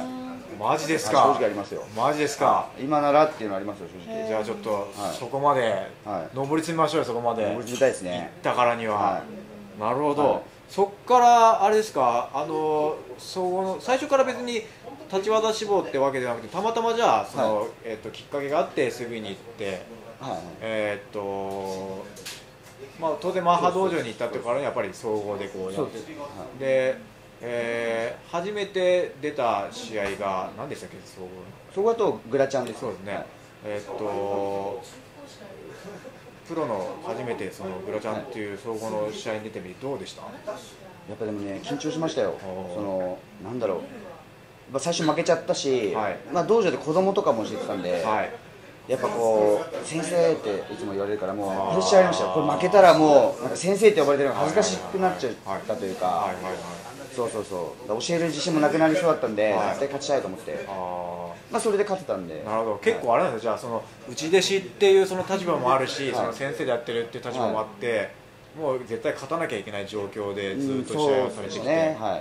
マジですか。 正直ありますよ。 マジですか。 今ならっていうのありますよ正直。 じゃあちょっと、はい、そこまで、はい、上り詰めましょうよ。そこまで上り詰めたいですね。 行ったからには、はい、なるほど、はい、そっからあれですか、あの総合の最初から別に立ち技志望ってわけじゃなくてたまたまじゃあその、はい、えー、ときっかけがあって エスビー に行って、はい、えー、っとまあ、当然マッハ道場に行ったってからやっぱり総合でこうやってで、で、えー、初めて出た試合が何でしたっけ。総合総合だとグラチャンです。 そうですね、はい、えー、っとプロの初めてそのグラチャンっていう総合の試合に出てみてどうでした。やっぱでもね緊張しましたよ。そのなんだろう、まあ、最初負けちゃったし、はい、まあ、道場で子供とかも教えてたんで、はい、やっぱこう先生っていつも言われるからもうプレッシャーありましたよ。これ負けたらもうなんか先生って呼ばれてるのが恥ずかしくなっちゃったというか、そうそうそう、教える自信もなくなりそうだったんで、はい、絶対勝ちたいと思って、あ、まあ、それで勝てたんで。 なるほど、結構あれなんですよ、じゃあその内弟子っていうその立場もあるし、はい、その先生でやってるっていう立場もあって、はい、もう絶対勝たなきゃいけない状況でずっと試合をされてきて、うん、ね、はい、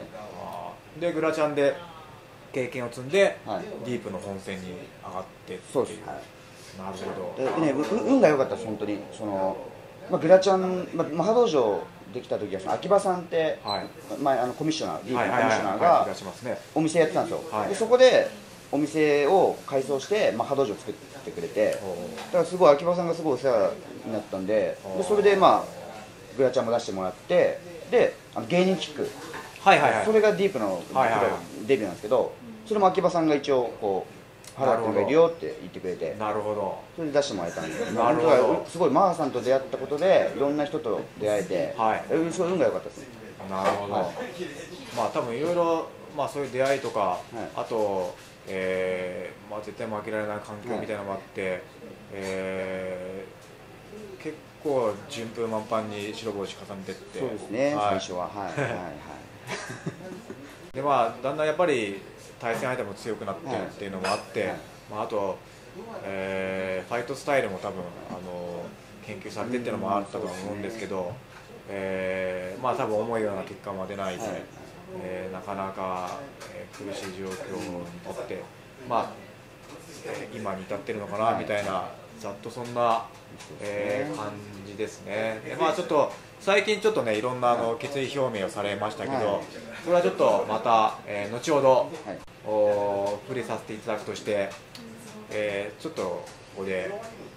でグラチャンで経験を積んで、はい、ディープの本戦に上がってっていう。 そうです、はい、 なるほど。で、ね、運が良かったです、本当に。そのまあ、グラチャン、まあ、マハ道場できた時はその秋葉さんって、はい、まあ、あのコミッショナー、ディープのコミッショナーがお店やってたんですよ、はい、でそこでお店を改装してマハ道場を作ってくれて、だからすごい秋葉さんがすごいお世話になったんで、でそれで、まあ、グラチャンも出してもらって、であの芸人キック、はいはいはい、それがディープのデビューなんですけど、それも秋葉さんが一応こう原君がいるよって言ってくれて、なるほど、それで出してもらえたんで、なるほど、すごいマーさんと出会ったことでいろんな人と出会えて、はい、えそういう運が良かったですね。 なるほど、はい、まあ多分いろいろ、まあ、そういう出会いとか、はい、あと、えーまあ、絶対負けられない環境みたいなのもあって、はい、えー、結構順風満帆に白星重ねてって、 そうですね、はい、最初は、はいはいはいで、まあ、だんだんやっぱり対戦相手も強くなってっていうのもあって、はいはい、まあ、あと、えー、ファイトスタイルも多分あの研究されてっていうのもあったと思うんですけど、えー、まあ多分思うような結果も出ないで、はい、えー、なかなか、えー、苦しい状況にとって、まあえー、今に至ってるのかなみたいな、ざっとそんな、えー、感じですね。で、まあ、ちょっと最近ちょっとねいろんなあの決意表明をされましたけど、はい、それはちょっとまた、えー、後ほど、はい、お触れさせていただくとして、えー、ちょっとここで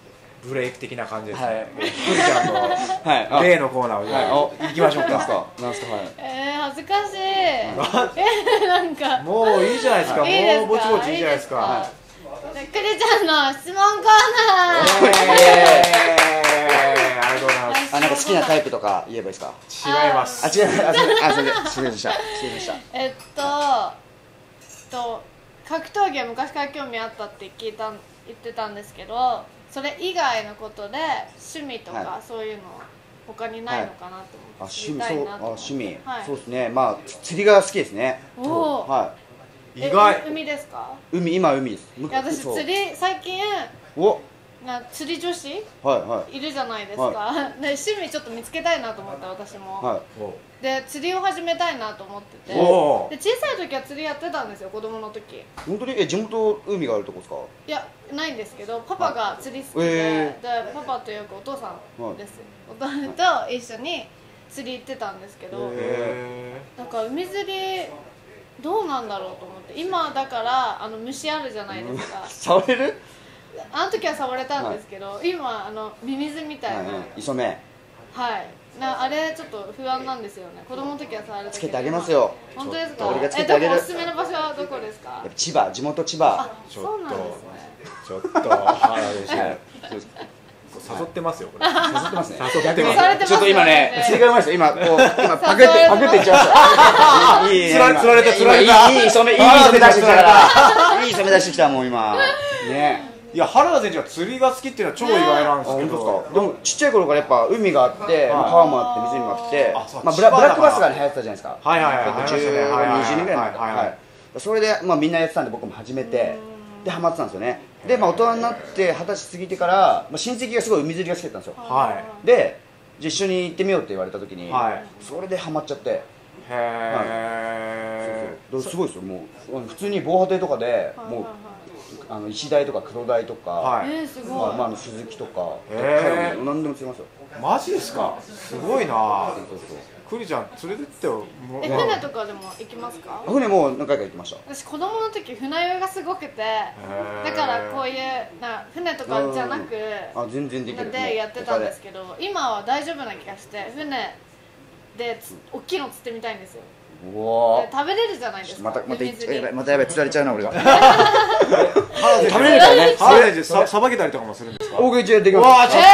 ブレイク的な感じですはいね。くりちゃんの例のコーナーをじゃあ行きましょうなんすか。 かなんすか。はい。 えー、恥ずかしい。えなんかもういいじゃないですか。もいいですかうぼちぼちいいじゃないですか。 でくりちゃんの質問コーナー。 えーありがとうございます。 あ、なんか好きなタイプとか言えばいいですか。 違いますあ、違う。あ、すみません。あ、すみません。失礼しました。失礼しました。 えっとと格闘技は昔から興味あったって聞いた言ってたんですけど、それ以外のことで趣味とか、 はそういうの他にないのかなとあ、 思って知趣味、そう、あ、 りたいなと思って。 趣味、 はい、 そうですね。まあ、釣りが好きですね。 おお、 はえ意外。 海ですか？ い。海、今海です。 いや私そう釣り最近お、 な釣り女子はいはいるじゃないですか、 はで趣味ちょっと見つけたいなと思って私も、 はい。 で釣りを始めたいなと思ってて、 おで小さい時は釣りやってたんですよ、子供の時。 本当にえ地元海があるとこですか。 いやないんですけど、パパが釣り好きで、 えでパパとよくお父さんです、お父さんと一緒に釣り行ってたんですけど、 へなんか海釣りどうなんだろうと思って、今だからあの虫あるじゃないですか触れる？ あの時は触れたんですけど、今あのミミズみたいな、 はいはい。磯目はいなあれちょっと不安なんですよね、子供の時は触れたけど。 つけてあげますよ。 本当ですか？ 俺がつけてあげるえどこおすすめの場所はどこですか？ やっぱ千葉、地元千葉。 あ、そうなんですね。 ちょっと原でしょ。 はいそうです誘ってますよこれ。 誘ってますね。 誘ってますされてますちょっと今ね、 ね釣りがうまいですよ。今こう今パクってパクっていっちゃいました。いいね。 釣られ釣られた釣られた今いいいい磯目いい磯目出してきたから。いい磯目出してきたもう今。ね。 いや原田選手は釣りが好きっていうのは超意外なんですけ本当ど。 ですか。でもちっちゃい頃からやっぱ海があって、川もあって湖もあって、 あそうまあブラブラックバス千葉だからが流行ってたじゃないですか。 はいはいはい結構じゅう流行りましたねはいはいはいにじゅうねんぐらい前かはいはいはいそれでまあみんなやってたんで僕も始めて、でハマってたんですよね。でまあ大人になって二十歳過ぎてから、まあ親戚がすごい海釣りが好きだったんですよ。 はでじゃあ一緒に行ってみようって言われた時に、 はいそれでハマっちゃって。 い。へそうそうすごいですよ。もう普通に防波堤とかでもうあの石鯛とか黒鯛とか、 はいえー、すごい、 まあまああの鈴木とか、 へー何でも釣れますよ。 ー。マジですか。すごいな。 そうそうそう。 クリちゃん連れてってよ。もうえ船とかでも行きますか？ 船も何回か行きました。 私子供の時船酔いがすごくて、 ーだからこういうな船とかじゃなくあ全然できる。 でやってたんですけど、今は大丈夫な気がして船でつ大きいの釣ってみたいんですよ。 うわで食べれるじゃないですか。 またまた海釣りやばいまたやばい釣られちゃうな俺が。 食べれるからね原田選手ささばけたりとかもするんですか。 僕一応やってきまうわーちょっ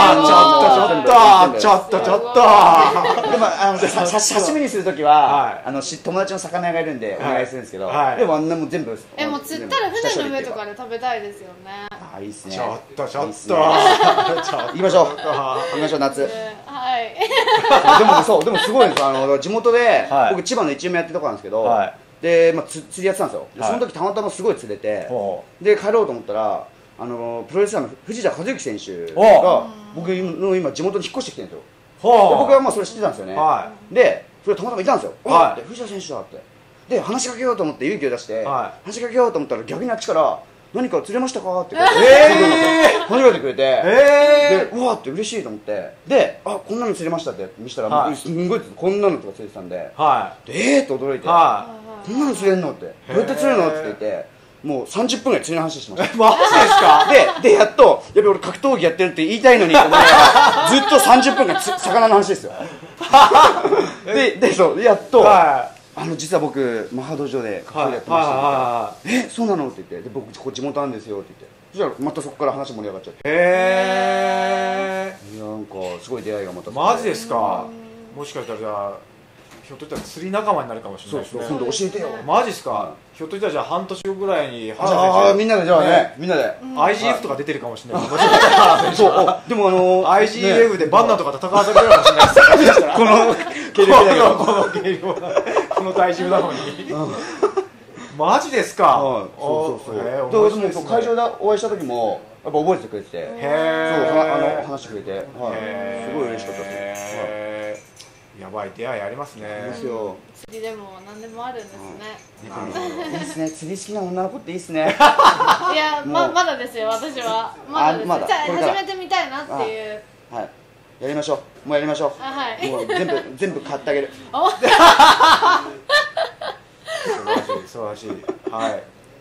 とちょっとちょっとちょっとちょっと。 す。でもあのささ刺身にするときははいあのし友達の魚屋がいるんでお願いするんですけど、 はいでもあんなもん全部えもう釣ったら船の上とかで。 で食べたいですよね。 あいいっすね。 ちょっとちょっといいすね行きましょう。行きましょう夏。 えーはいでもそうでもすごいんですよ。あの地元ではい僕千葉の一目やってるとこなんですけど、 はいでまあつ釣りやってたんですよ。ではいその時たまたますごい釣れて、 ほで帰ろうと思ったらあのプロレスラーの藤田和幸選手おが僕の今地元に引っ越してきてるんですよ。 ほで僕はまあそれ知ってたんですよね。 はでそれたまたまいたんですよ。 はいおって藤田選手だってで話しかけようと思って勇気を出して、 は話しかけようと思ったら逆にあっちから何か釣れましたかって言って、 え話しかけてくれて、 えでうわーって嬉しいと思ってであこんなの釣れましたって見せたら、 はいもうすんごいこんなのとか釣れてたんでー、はでえーって驚いて、 いはこんなの釣れんのってどうやって釣れるのって言ってもうさんじゅっぷんぐらい釣りの話してましたい。マジですか。 ででやっとやっぱり俺格闘技やってるって言いたいのにと思いながらずっとさんじゅっぷん間つ魚の話ですよででそうやっと、 はあの実は僕マハ道場でい格闘技やってましたっては言ってえそうなのって言ってで僕ここ地元なんですよって言ってそしたらまたそこから話盛り上がっちゃってい。へいやなんかすごい出会いがまたー。マジですか。もしかしたらじゃあひょっとしたら釣り仲間になるかもしれないですね。 そうそう今度教えてよマジですか。ひょっとしたらじゃあ半年後ぐらいに原あ田選あみんなでじゃあねみんなで手 アイジーエフ とか出てるかもしれない。もしかしたら原田選手そうおでもあのーアイジーエフ でバンナーとか戦わせるかもしれないです。 この経歴だけどこのこの軽量なこの体重なのに。マジですか。 はいそうそうそうへーで面白いですねでも会場でお会いした時もやっぱ覚えててくれててそうへはあのー。 話してくれてはいへーすごい嬉しかったですはいへーやばい出会いありますね。 ですよ釣りでも何でもあるんですね。 いいですね釣り好きな女の子っていいですねいやもうままだですよ私はまだです。 まだじゃあこれから始めてみたいなっていう。 はいやりましょうもうやりましょうあはい。 もう全部全部買ってあげるお素晴らしい素晴らしい。はい。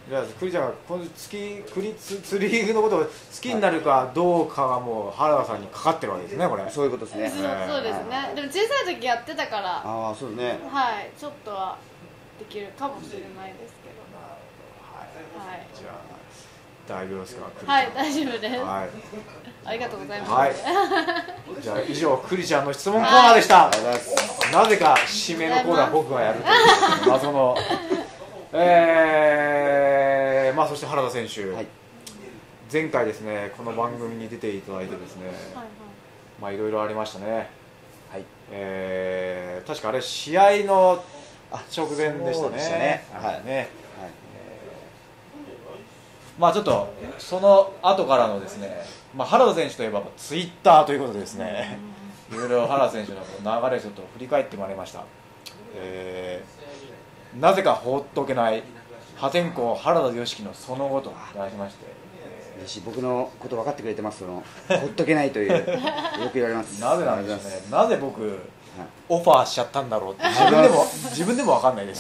じゃあクリちゃんがこの月クリツ釣り具のことを好きになるかどうかがもう原田さんにかかってるわけですね、これ。 そういうことですね。 そうそうですね。でも小さい時やってたから、 ああそうね。 はい、ちょっとはできるかもしれないですけど。はい。 じゃあ大丈夫ですか、クリちゃん。 はい、大丈夫です。 はい。 ありがとうございます。 はい。じゃあ以上クリちゃんの質問コーナーでした。なぜか締めのコーナー僕がやるという謎の。えー、まあそして原田選手、はい、前回ですねこの番組に出ていただいてですね、はいはい、まあいろいろありましたね。はい。えー、確かあれ試合の直前でしたね。ね。はい。ね。はい、まあちょっとその後からのですね、まあ原田選手といえばツイッターということでですね、いろいろ原田選手の流れをちょっと振り返ってまいりました。えーなぜか放っておけない破天荒原田良樹のその後と題しまして、 嬉しい。僕のこと分かってくれてます。その放っておけないというよく言われます。 なぜなんでしょうね。なぜ僕、はい、オファーしちゃったんだろうって自分でも自分でも分かんないです。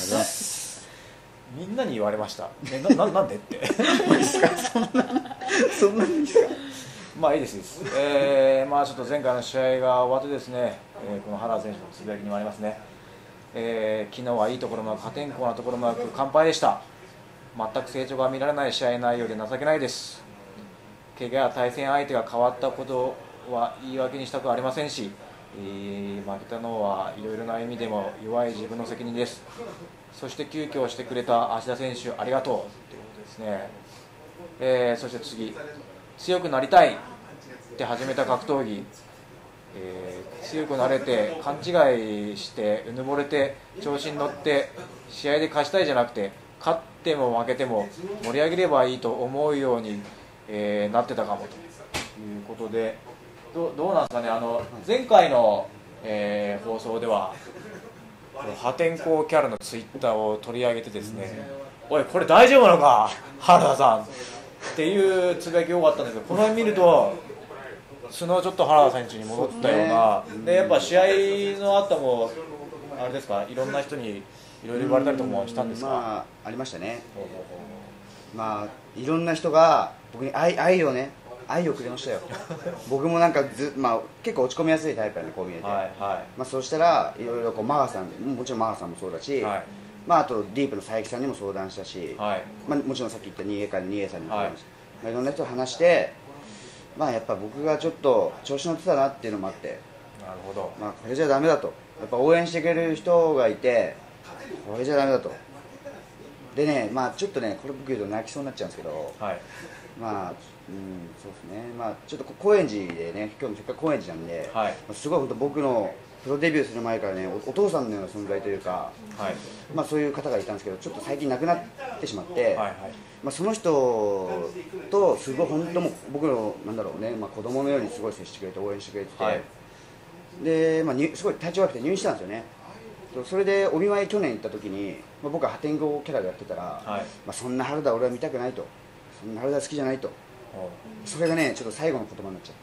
みんなに言われました。えなななんでってそんなそんなにですか。 まあいいですいいです。えー、まあちょっと前回の試合が終わってですね、えー、この原田選手のつぶやきにもありますね。えー、昨日はいいところもなく破天荒なところもなく完敗でした。全く成長が見られない試合内容で情けないです。怪我や対戦相手が変わったことは言い訳にしたくありませんし、えー、負けたのはいろいろな意味でも弱い自分の責任です。そして急遽してくれた芦田選手ありがとうということですね。えー、そして次、強くなりたいって始めた格闘技、えー、強くなれて勘違いしてうぬぼれて調子に乗って試合で勝ちたいじゃなくて勝っても負けても盛り上げればいいと思うように、えー、なってたかもということで ど, どうなんですかね。あの前回の、えー、放送では破天荒キャラのツイッターを取り上げてですね、おいこれ大丈夫なのか原田さんっていうつぶやきが多かったんですけど、この辺見るとそのちょっと原田選手に戻ったような、でやっぱ試合の後もあれですか、いろんな人にいろいろ言われたりとかもしたんですか。 まあありましたね。まあいろんな人が僕に 愛, 愛をね愛をくれましたよ。僕もなんかず、まあ、結構落ち込みやすいタイプなんでこう見えて、はいはい、まあ、そうしたらいろいろこうマガさんもちろんマガさんもそうだし、はい、まあ、あとディープの佐伯さんにも相談したし、はい、まあ、もちろんさっき言った新栄会の新栄さんにも相談した、はい、まあ、いろんな人と話して、まあ、やっぱ僕がちょっと調子乗ってたなっていうのもあって、 なるほど、 まあ、これじゃダメだと、やっぱ応援してくれる人がいてこれじゃダメだと。でね、まあ、ちょっとねこれ僕言うと泣きそうになっちゃうんですけど、はい、まあ、うん、そうですね、まあ、ちょっと高円寺でね、今日もせっかく高円寺なんで、はい、すごい本当僕のプロデビューする前からね お, お父さんのような存在というか、はい、まあ、そういう方がいたんですけど、ちょっと最近亡くなってしまって、はいはい、まあ、その人とすごい本当も僕のなんだろうね、まあ、子供のようにすごい接してくれて応援してくれてて、はい、で、まあ、すごい体調悪くて入院したんですよね。それでお見舞い去年行った時に、まあ、僕は破天荒キャラでやってたら、はい、まあ、そんな原田俺は見たくないと、そんな原田好きじゃないと、それがねちょっと最後の言葉になっちゃって、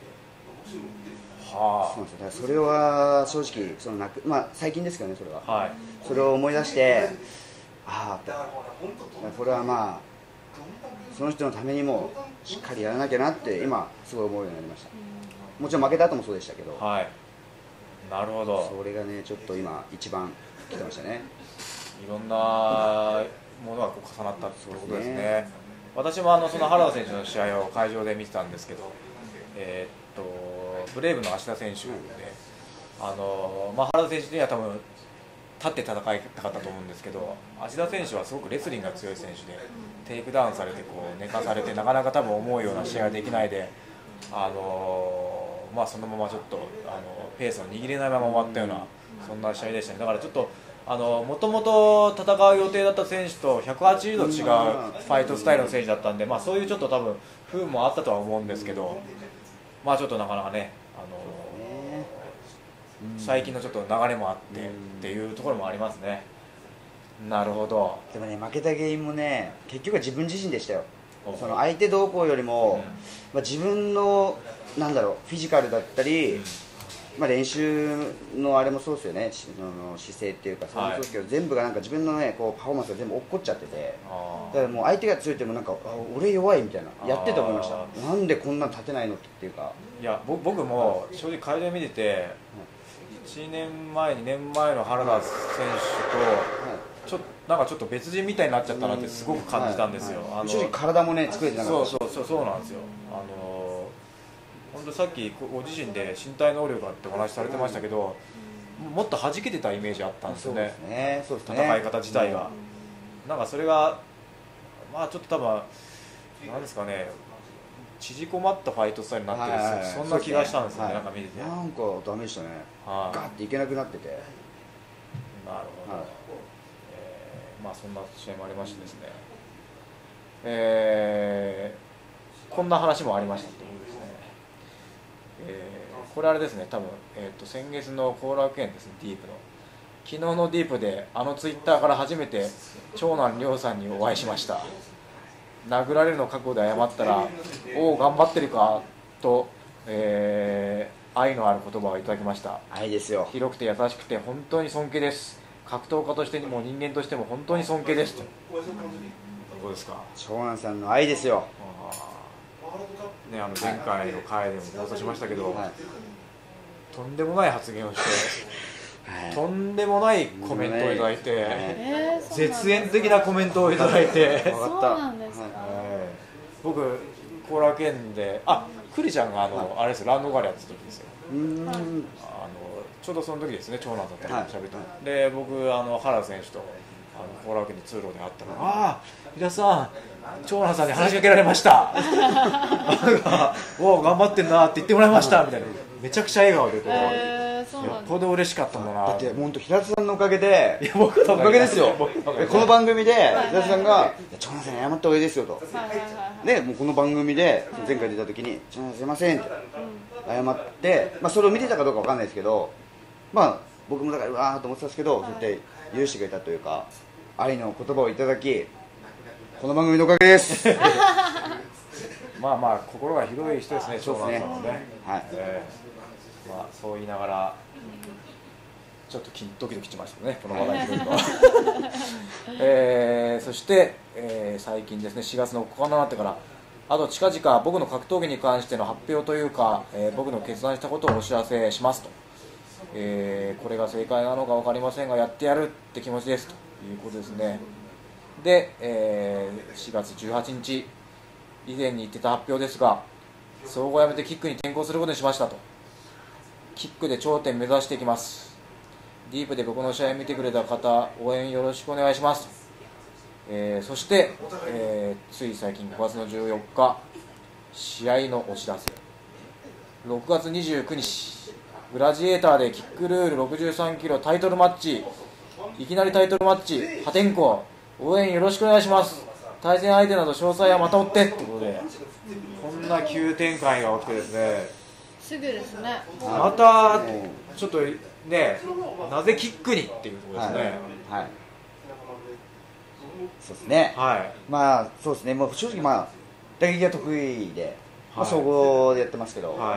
はあ、そうなんですよ。だからそれは正直そのなく、まあ、最近ですけどね、それは、はい、それを思い出して、ああと、これはまあその人のためにもしっかりやらなきゃなって今すごい思うようになりました。もちろん負けた後もそうでしたけど、はい、 なるほど。 それがねちょっと今一番来てましたね。 いろんなものがこう重なったということですね。私もあのその原田選手の試合を会場で見てたんですけど、えー、っとブレイブの芦田選手で、あのまあ、原田選手には多分立って戦いたかったと思うんですけど、芦田選手はすごくレスリングが強い選手で、テイクダウンされてこう寝かされてなかなか多分思うような試合ができないで、あのまあ、そのままちょっとあのペースを握れないまま終わったような、そんな試合でしたね。だからちょっともともと戦う予定だった選手とひゃくはちじゅうど違うファイトスタイルの選手だったんで、まあ、そういうちょっと多分不運もあったとは思うんですけど、まあ、ちょっとなかなかね、あの最近のちょっと流れもあってっていうところもありますね。なるほど。 でもね、負けた原因もね結局は自分自身でしたよ。その相手どうこうよりも、うん、まあ、自分のなんだろうフィジカルだったり、うん、 まあ、練習のあれもそうですよね、しの姿勢っていうか、それもそうですけど、はい、全部がなんか自分の、ね、こうパフォーマンスが全部落っこっちゃってて、だからもう相手が強いってもなんか、俺弱いみたいな、やってて思いました、なんでこんな立てないのっていうか。 いや僕も正直、会場見てて、いちねんまえ、にねんまえの原田選手と、ちょなんかちょっと別人みたいになっちゃったなってすごく感じたんですよ。 正直、体もね、作れてなかった。 そうそうそうそうなんですよ。あの本当さっきご自身で身体能力がってお話しされてましたけど、もっと弾けてたイメージあったんですよね、戦い方自体が。なんかそれが、まあちょっと多分なんですかね、縮こまったファイトスタイルになってる、はいはいはい、そんな気がしたんですよね、はい、なんか見てて。 なんかダメでしたね、はい、ガッていけなくなってて。なるほど、はい、えー、まあそんな試合もありましてですね、えー、こんな話もありましたということですね。えー、これあれですね、多分、えー、と先月の後楽園ですね、ディープの昨日のディープであのツイッターから初めて長男亮さんにお会いしました。殴られるの覚悟で謝ったら、おお頑張ってるかと、えー、愛のある言葉をいただきました。 愛ですよ。 広くて優しくて本当に尊敬です。格闘家としても人間としても本当に尊敬ですと。どうですか。 長男さんの愛ですよ。 ね、あの前回の回でも放送しましたけど、はい、とんでもない発言をして、はい、とんでもないコメントをいただいて、えー、絶縁的なコメントをいただいて、 そうなんですか。 僕後楽園で、あ、クリちゃんがあの、はい、あれですランドガールやってた時ですよ。うーん、あのちょうどその時ですね、長男だったり喋って、はい、で僕あの原田選手とあの後楽園で通路で会ったら、ああ皆さん長男さんに話しかけられましたおお頑張ってんなって言ってもらいましたみたいな、めちゃくちゃ笑顔で、えー、よっぽど嬉しかったんだな。 だって本当平田さんのおかげで、いや僕のおかげですよこの番組で平田さんが長男さんに謝った方がいいですよと、でもうこの番組で前回出た時に長男さんすいませんって謝って、まあ、それを見てたかどうかわかんないですけど、まあ僕もだからうわーと思ってたんですけど、絶対許してくれたというか、愛の言葉をいただき、この番組のおかげですまあまあ心が広い人ですね、長男さんはね。 はい、 えーまあ、そう言いながらちょっとドキドキしましたね、この話題にえー、そして、えー、最近ですね、しがつのここかになってから、あと近々僕の格闘技に関しての発表というか、えー、僕の決断したことをお知らせしますと、えー、これが正解なのか分かりませんがやってやるって気持ちですということですね。で、えー、しがつじゅうはちにち以前に言ってた発表ですが、総合をやめてキックに転向することにしましたと。キックで頂点目指していきます。ディープで僕の試合を見てくれた方、応援よろしくお願いします。えー、そして、えー、つい最近ごがつのじゅうよっか、試合のお知らせ。ろくがつにじゅうくにち、グラジエーターでキックルールろくじゅうさんキロタイトルマッチ、いきなりタイトルマッチ、破天荒、応援よろしくお願いします。対戦相手など詳細はまた追ってってことで、こんな急展開が起きてですね、 すぐですね、 またちょっとね、なぜキックにっていうところですね。はい、はい、 そうですね、 はい、 まあそうですね、もう正直まあ打撃が得意で、まあ、総合でやってますけど、はい、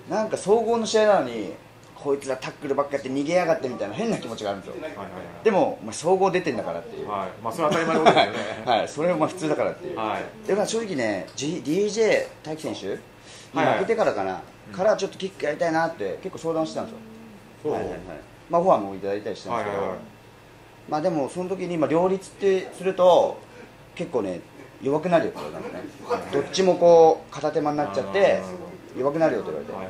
なんか総合の試合なのにこいつらタックルばっかやって逃げやがってみたいな変な気持ちがあるんですよ。はいはいはい、でも、まあ、総合出てんだからっていう、 はい、まあそれは当たり前のことですよねはい、それはまあ普通だからっていう、はい、でまあ正直ね、G、ディージェー 大輝選手に負けてからかな、はいはい、からちょっとキックやりたいなって結構相談してたんですよ。はいはいはい、まあオファーもいただいたりしてたんですけど、はいはいはい、まあでもその時にまあ両立ってすると結構ね弱くなるよって言われたんですね、はいはい、どっちもこう片手間になっちゃって弱くなるよと言われて、はいはい、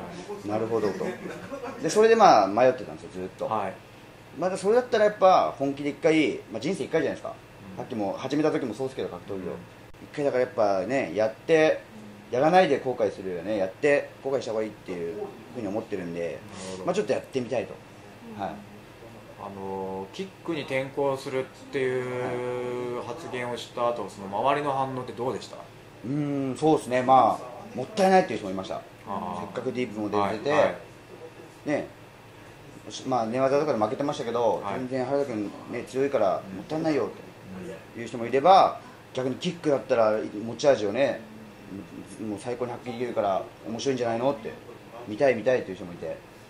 なるほどと。でそれでまあ迷ってたんですよ、ずっと、はい、まだそれだったらやっぱ本気で一回、まあ、人生一回じゃないですか、うん、さっきも始めた時もそうですけど格闘技を、うん、一回だからやっぱね、やってやらないで後悔するよね、やって後悔した方がいいっていうふうに思ってるんで、まあ、ちょっとやってみたいと、うん、はい、 あのキックに転向するっていう発言をした後、その周りの反応ってどうでした？ うーん、そうですね、まあもったいないっていう人もいました。せっかくディープも出てて、はいはい、ね、まあ寝技とかで負けてましたけど、はい、全然原田君、ね、強いからもったいないよっていう人もいれば、逆にキックだったら持ち味をね、もう最高に発揮できるから面白いんじゃないのって、見たい見たいっていう人もいて、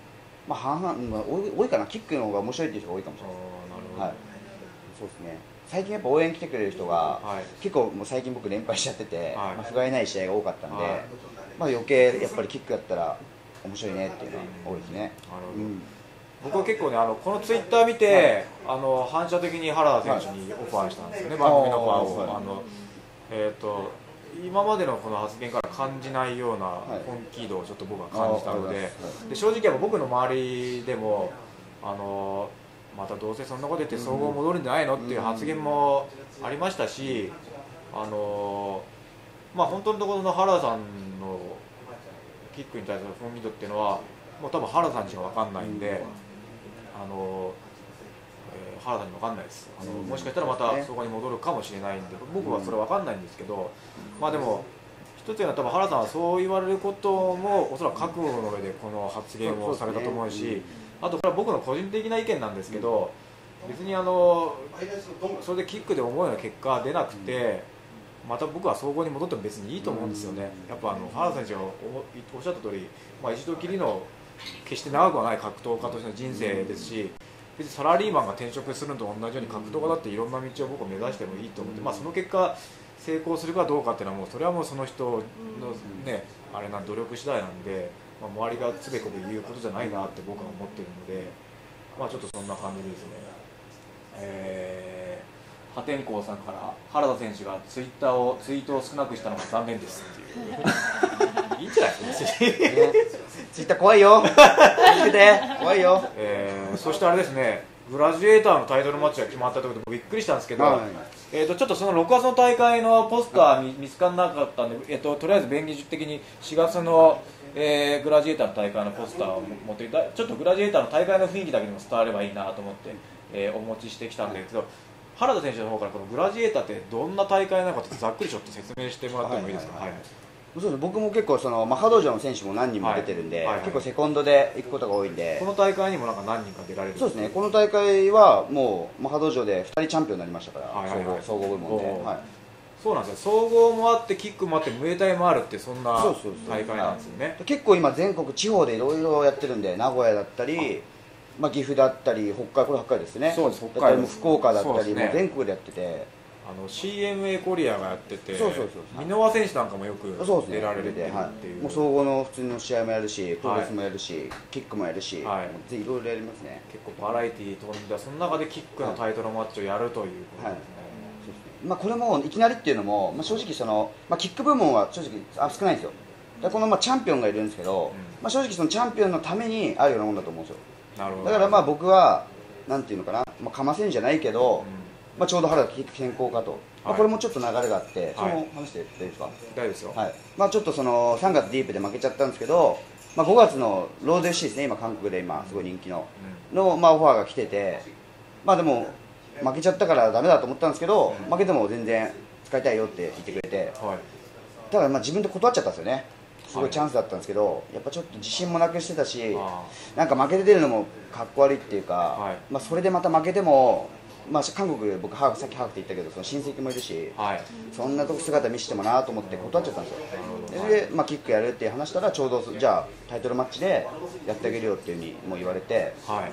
まあ半々、まあ、多いかな、キックの方が面白いっていう人が多いかもしれないです。はい、そうですね。最近やっぱ応援来てくれる人が、はい、結構もう最近僕連敗しちゃってて、はい、まあ、不甲斐ない試合が多かったんで、はい、まあ余計やっぱりキックだったら面白いねっていうのは多いですね。うん、 僕は結構ね、あのこのツイッター見て、はい、あの反射的に原田選手にオファーしたんですよね、はい、番組のオファーを。あのえーと今までのこの発言から感じないような本気度をちょっと僕は感じたので、はい、で正直やっぱ僕の周りでもあのまたどうせそんなこと言って総合戻るんじゃないのっていう発言もありましたし、あのまあ本当のところの原田さんのキックに対する本気度っていうのはもう多分原田さんしか分かんないんで、あのえー、原田に分かんないです。あのもしかしたらまたそこに戻るかもしれないんで、僕はそれ分かんないんですけど、まあでも一つは多分原田さんはそう言われることもおそらく覚悟の上でこの発言をされたと思うし、あとこれは僕の個人的な意見なんですけど、別にあのそれでキックで思うような結果が出なくて、また僕は総合に戻っても別にいいと思うんですよね。やっぱあの原田選手がおっしゃった通り、まあ一度きりの決して長くはない格闘家としての人生ですし、別にサラリーマンが転職するのと同じように格闘家だっていろんな道を僕は目指してもいいと思って、まあ、その結果成功するかどうかっていうのはもうそれはもうその人のねあれな努力次第なんで、まあ、周りがつべこべ言うことじゃないなって僕は思ってるので、まあちょっとそんな感じですね。えー、破天荒さんから原田選手がツイッターをツイートを少なくしたのが残念ですっていういいんじゃないですかツイッター怖いよ見てて怖いよ、 えー、そしてあれですね、グラジュエーターのタイトルマッチが決まったということでびっくりしたんですけど、はい、えー、とちょっとそのろくがつの大会のポスター 見, 見つからなかったんで、えー、ととりあえず便宜的にしがつの、えー、グラジュエーターの大会のポスターを持っていた、ちょっとグラジュエーターの大会の雰囲気だけでも伝わればいいなと思って、えー、お持ちしてきたんですけど、原田選手の方からこのグラジュエーターってどんな大会なのかってざっくりちょっと説明してもらってもいいですか。はいはいはい、 そうです。僕も結構そのマハ道場の選手も何人も出てるんで、はいはいはい、結構セコンドで行くことが多いんで、 この大会にもなんか何人か出られる。 そうですね。この大会はもうマハ道場でふたりチャンピオンになりましたから、はいはいはい、総合総合部門で、はい、 そうなんですよ。総合もあってキックもあってムエタイもあるってそんな大会なんですよね。 結構今全国地方でいろいろやってるんで、名古屋だったり、まあ、岐阜だったり北海、これ北海ですね。 そうです。北海道、 福岡だったり、ね、もう全国でやってて、 あの シーエムエー コリアがやってて、箕輪選手なんかもよく出られるっていう、 はい、もう総合の普通の試合もやるし、プロレスもやるし、はい、キックもやるし、はい、いろいろやりますね。 結構バラエティー飛んで、その中でキックのタイトルマッチをやるということですね。はいはい、 まあ、これもいきなりっていうのも、まあ、正直その、まあ、キック部門は正直少ないんですよ。でこのまあチャンピオンがいるんですけど、うん、まあ、正直そのチャンピオンのためにあるようなもんだと思うんですよ。なるほど。だからまあ僕はなんていうのかな、まあ、かませんじゃないけど、うん、まあ、ちょうど原田健康かと、はい、まあ、これもちょっと流れがあって、はい、その話で大丈夫ですか。 大丈夫ですよ。 はい、まあ、ちょっとそのさんがつディープで負けちゃったんですけど、まあ、ごがつのロード エフシー ですね、今韓国で今すごい人気の、うん、の、まあ、オファーが来てて、まあでも負けちゃったからダメだと思ったんですけど、うん、負けても全然使いたいよって言ってくれて、はい、ただまあ自分で断っちゃったんですよね。すごいチャンスだったんですけど、やっぱちょっと自信もなくしてたし、なんか負けて出るのもかっこ悪いっていうか、はい、まあそれでまた負けても、まあ、韓国、僕ハーフ、さっきハーフって言ったけど、その親戚もいるし、はい、そんなとこ姿見せてもなと思って断っちゃったんですよ。で、まあ、キックやるって話したら、ちょうどじゃあタイトルマッチでやってあげるよっていうふうにも言われて、はい、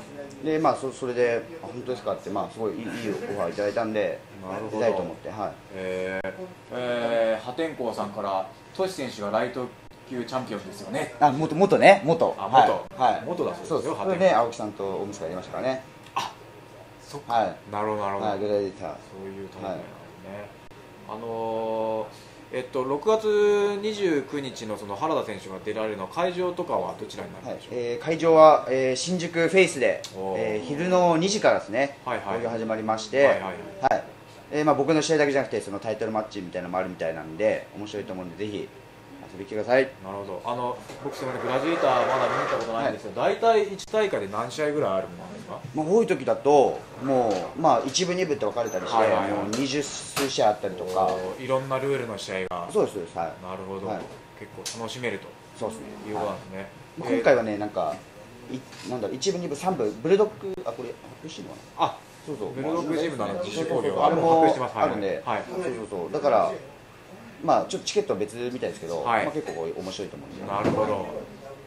でまあ、そ, それであ本当ですかって、まあ、すごいいいオファーいただいたんで、出たいと思って、はい、 えーえー、破天荒さんから、トシ選手がライト級チャンピオンですよね。 あ、元元ね、元、 あ、元、はい、はい、元だそうですよ。 それで青木さんと大息がやりましたからね。 そっか、はい、なるほどなるほど、はい、 グラデーター、 そういう大会なんですね。はい、あのー、えっとろくがつにじゅうくにちのその原田選手が出られるの会場とかはどちらになるんでしょうか。はい、えー、会場は、えー、新宿フェイスで、えー、昼のにじからですね、はいはい、こう始まりまして、はいはいはい、はい、えーまあ、僕の試合だけじゃなくてそのタイトルマッチみたいなのもあるみたいなんで面白いと思うんでぜひ遊びに来てください。 なるほど。あの僕すみません、グラジュエーターまだ見に行ったことないんですけど、はい、大体いち大会で何試合ぐらいあるものなんですか。 まあ、多い時だともう、まあ、いち部に部って分かれたりして、はいはいはい、もうにじゅっ数試合あったりとか、 いろんなルールの試合が。 そうですそうです、はい、 なるほど、はい、結構楽しめるとそうですね、 いうことなんですね。 はい、今回はね、なんかいなんだろういち部に部さん部ブルドッグ、あこれ発表してるのかな。 あ、そうそう、ブルドッグジムの自主興行あれもあるんで、はい、そうそうそう、だからまあちょっとチケットは別みたいですけど、はい、まあ、結構面白いと思うんで。 なるほど。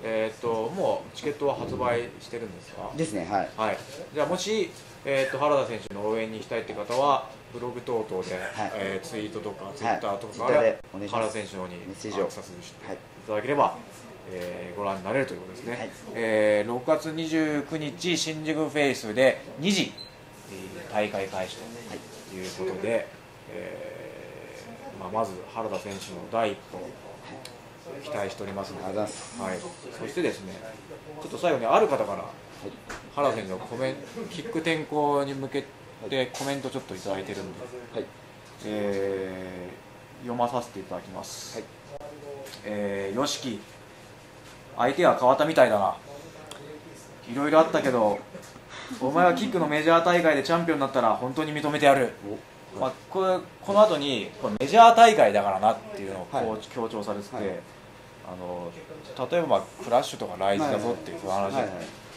えっともうチケットは発売してるんですか？ ですね。はい。 はい。じゃあもしえっと原田選手の応援に行きたいって方はブログ等々で、はい、えー、ツイートとかツイッターとかで原田選手の方にメッセージをアクセスしていただければ、えー、ご覧になれるということですね。はい、えー、ろくがつにじゅうくにち新宿フェイスでにじ、えー、大会開始ということで、はい、えーまあ、まず原田選手の第一歩期待しておりますので、はい、そしてですね、ちょっと最後にある方から、はい、原田選手のコメンキック転向に向けてコメントちょっといただいてるんで、はい、えー、読まさせていただきます。はい、えー、よしき、相手は変わったみたいだな。いろいろあったけど、お前はキックのメジャー大会でチャンピオンになったら本当に認めてやる。まあ、これこの後にこれメジャー大会だからなっていうのをこう、はい、強調されてて、はい、あの例えば、まあ、クラッシュとかライズだぞっていう話で、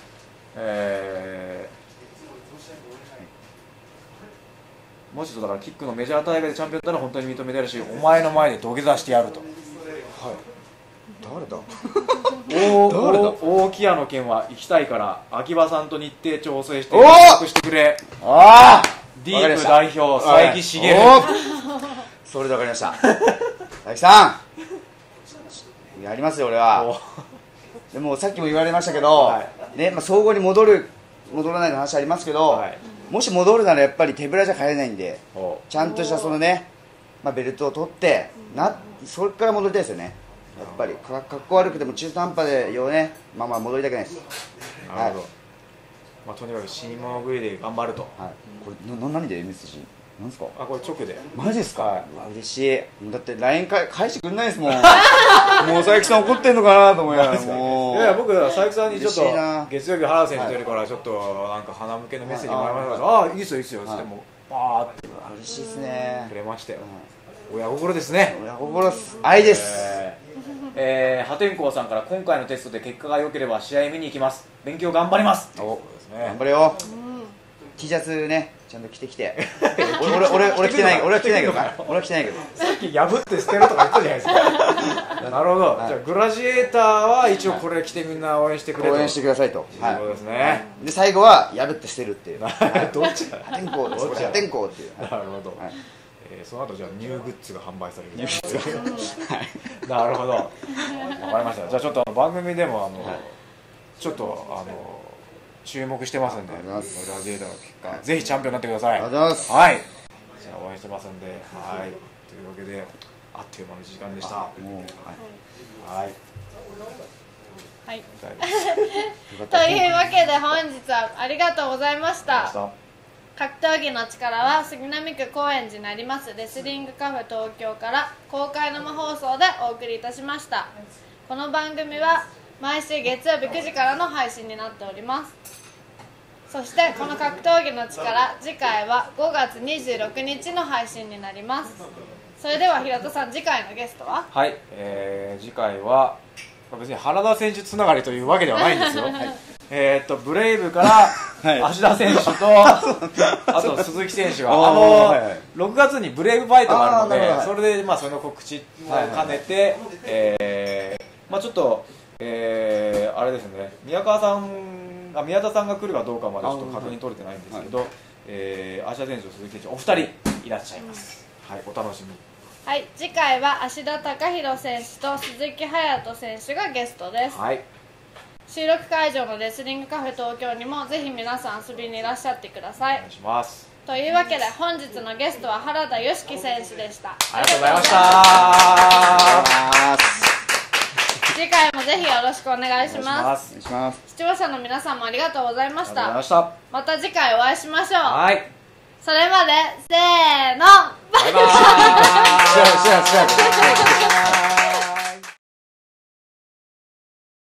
えー、もしそうだからキックのメジャー大会でチャンピオンだったら本当に認めてやるし、お前の前で土下座してやると。はい、 誰だ大, 大木屋の件は行きたいから秋葉さんと日程調整して約束してくれ。 あディープ代表佐伯茂。 それで分かりました。佐伯さんやりますよ俺は。でもさっきも言われましたけど、はい、ね、まあ、総合に戻る戻らないの話ありますけど、はい、もし戻るならやっぱり手ぶらじゃ帰れないんで、ちゃんとしたそのね、まあ、ベルトを取ってな、それから戻りたいですよね。やっぱりかっこ悪くても中途半端でよね、まあまあ戻りたくないです。 なるほど。はい、まあ、とにかく死に物狂いで頑張ると。はい、 これな何で エムエスジー なんですか？ あ、これ直で。 マジですか？はい、嬉しい。だって ライン か返してくんないですもん。もう佐伯さん怒ってんのかなと思いながら。もういやいや、僕佐伯さんにちょっと月曜日原田選手出るからちょっとなんか鼻向けのメッセージもらいましたから、ああいいっすよいいっすよってもバーって嬉しいですね。 くれましたよ。親心ですね。 親心です。愛です。 えーえー、破天荒さんから今回のテストで結果が良ければ試合見に行きます。勉強頑張ります。 おですね、頑張れよ。うん、T シャツね、ちゃんと着てきて。俺俺俺着てない俺は着てないけどな。俺は着てないけど。 さっき破って捨てるとか言ったじゃないですか。なるほど。はい、じゃあグラジエーターは一応これ着てみんな応援してくれと。 応援してくださいと。 はい。そうですね。 で最後は破って捨てるっていう。 どっちが？ 破天荒です。破天荒っていう。 なるほど。はい、えー、その後じゃあニューグッズが販売される。 ニューグッズが。はい。 なるほど。わかりました。じゃあちょっとあの番組でもあの、はい、ちょっとあの注目してますんで、グラジエーターの結果、ぜひチャンピオンになってください。 ありがとうございます。 はい。じゃあ応援してますんで、はい。というわけであっという間の時間でした。もうはい。はい。 はい。というわけで本日はありがとうございました。格闘技の力は杉並区高円寺にありますレスリングカフェ東京から公開生放送でお送りいたしました。この番組は毎週月曜日くじからの配信になっております。そしてこの格闘技の力、次回はごがつにじゅうろくにちの配信になります。それでは平田さん、次回のゲストは？はい、えー、次回は別に原田選手つながりというわけではないんですよ。はい、えー、っとブレイブから芦田選手と、はい、あと鈴木選手があの、はいはい、ろくがつにブレイブファイトがあるので、はい、それでまあその告知も兼ねて、はいはい、えー、まあちょっと、えー、あれですね、宮川さんあ宮田さんが来るかどうかまでちょっと確認取れてないんですけど、はい、えー、芦田選手と鈴木選手お二人いらっしゃいます。はい、お楽しみに。はい、次回は芦田貴弘選手と鈴木隼人選手がゲストです。はい、収録会場のレスリングカフェ東京にもぜひ皆さん遊びにいらっしゃってください。お願いします。というわけで本日のゲストは原田良樹選手でした。ありがとうございました。次回もぜひよろしくお願いします。お願いします。視聴者の皆さんもありがとうございました。また次回お会いしましょう。はい、それまでせーの、バイバイ。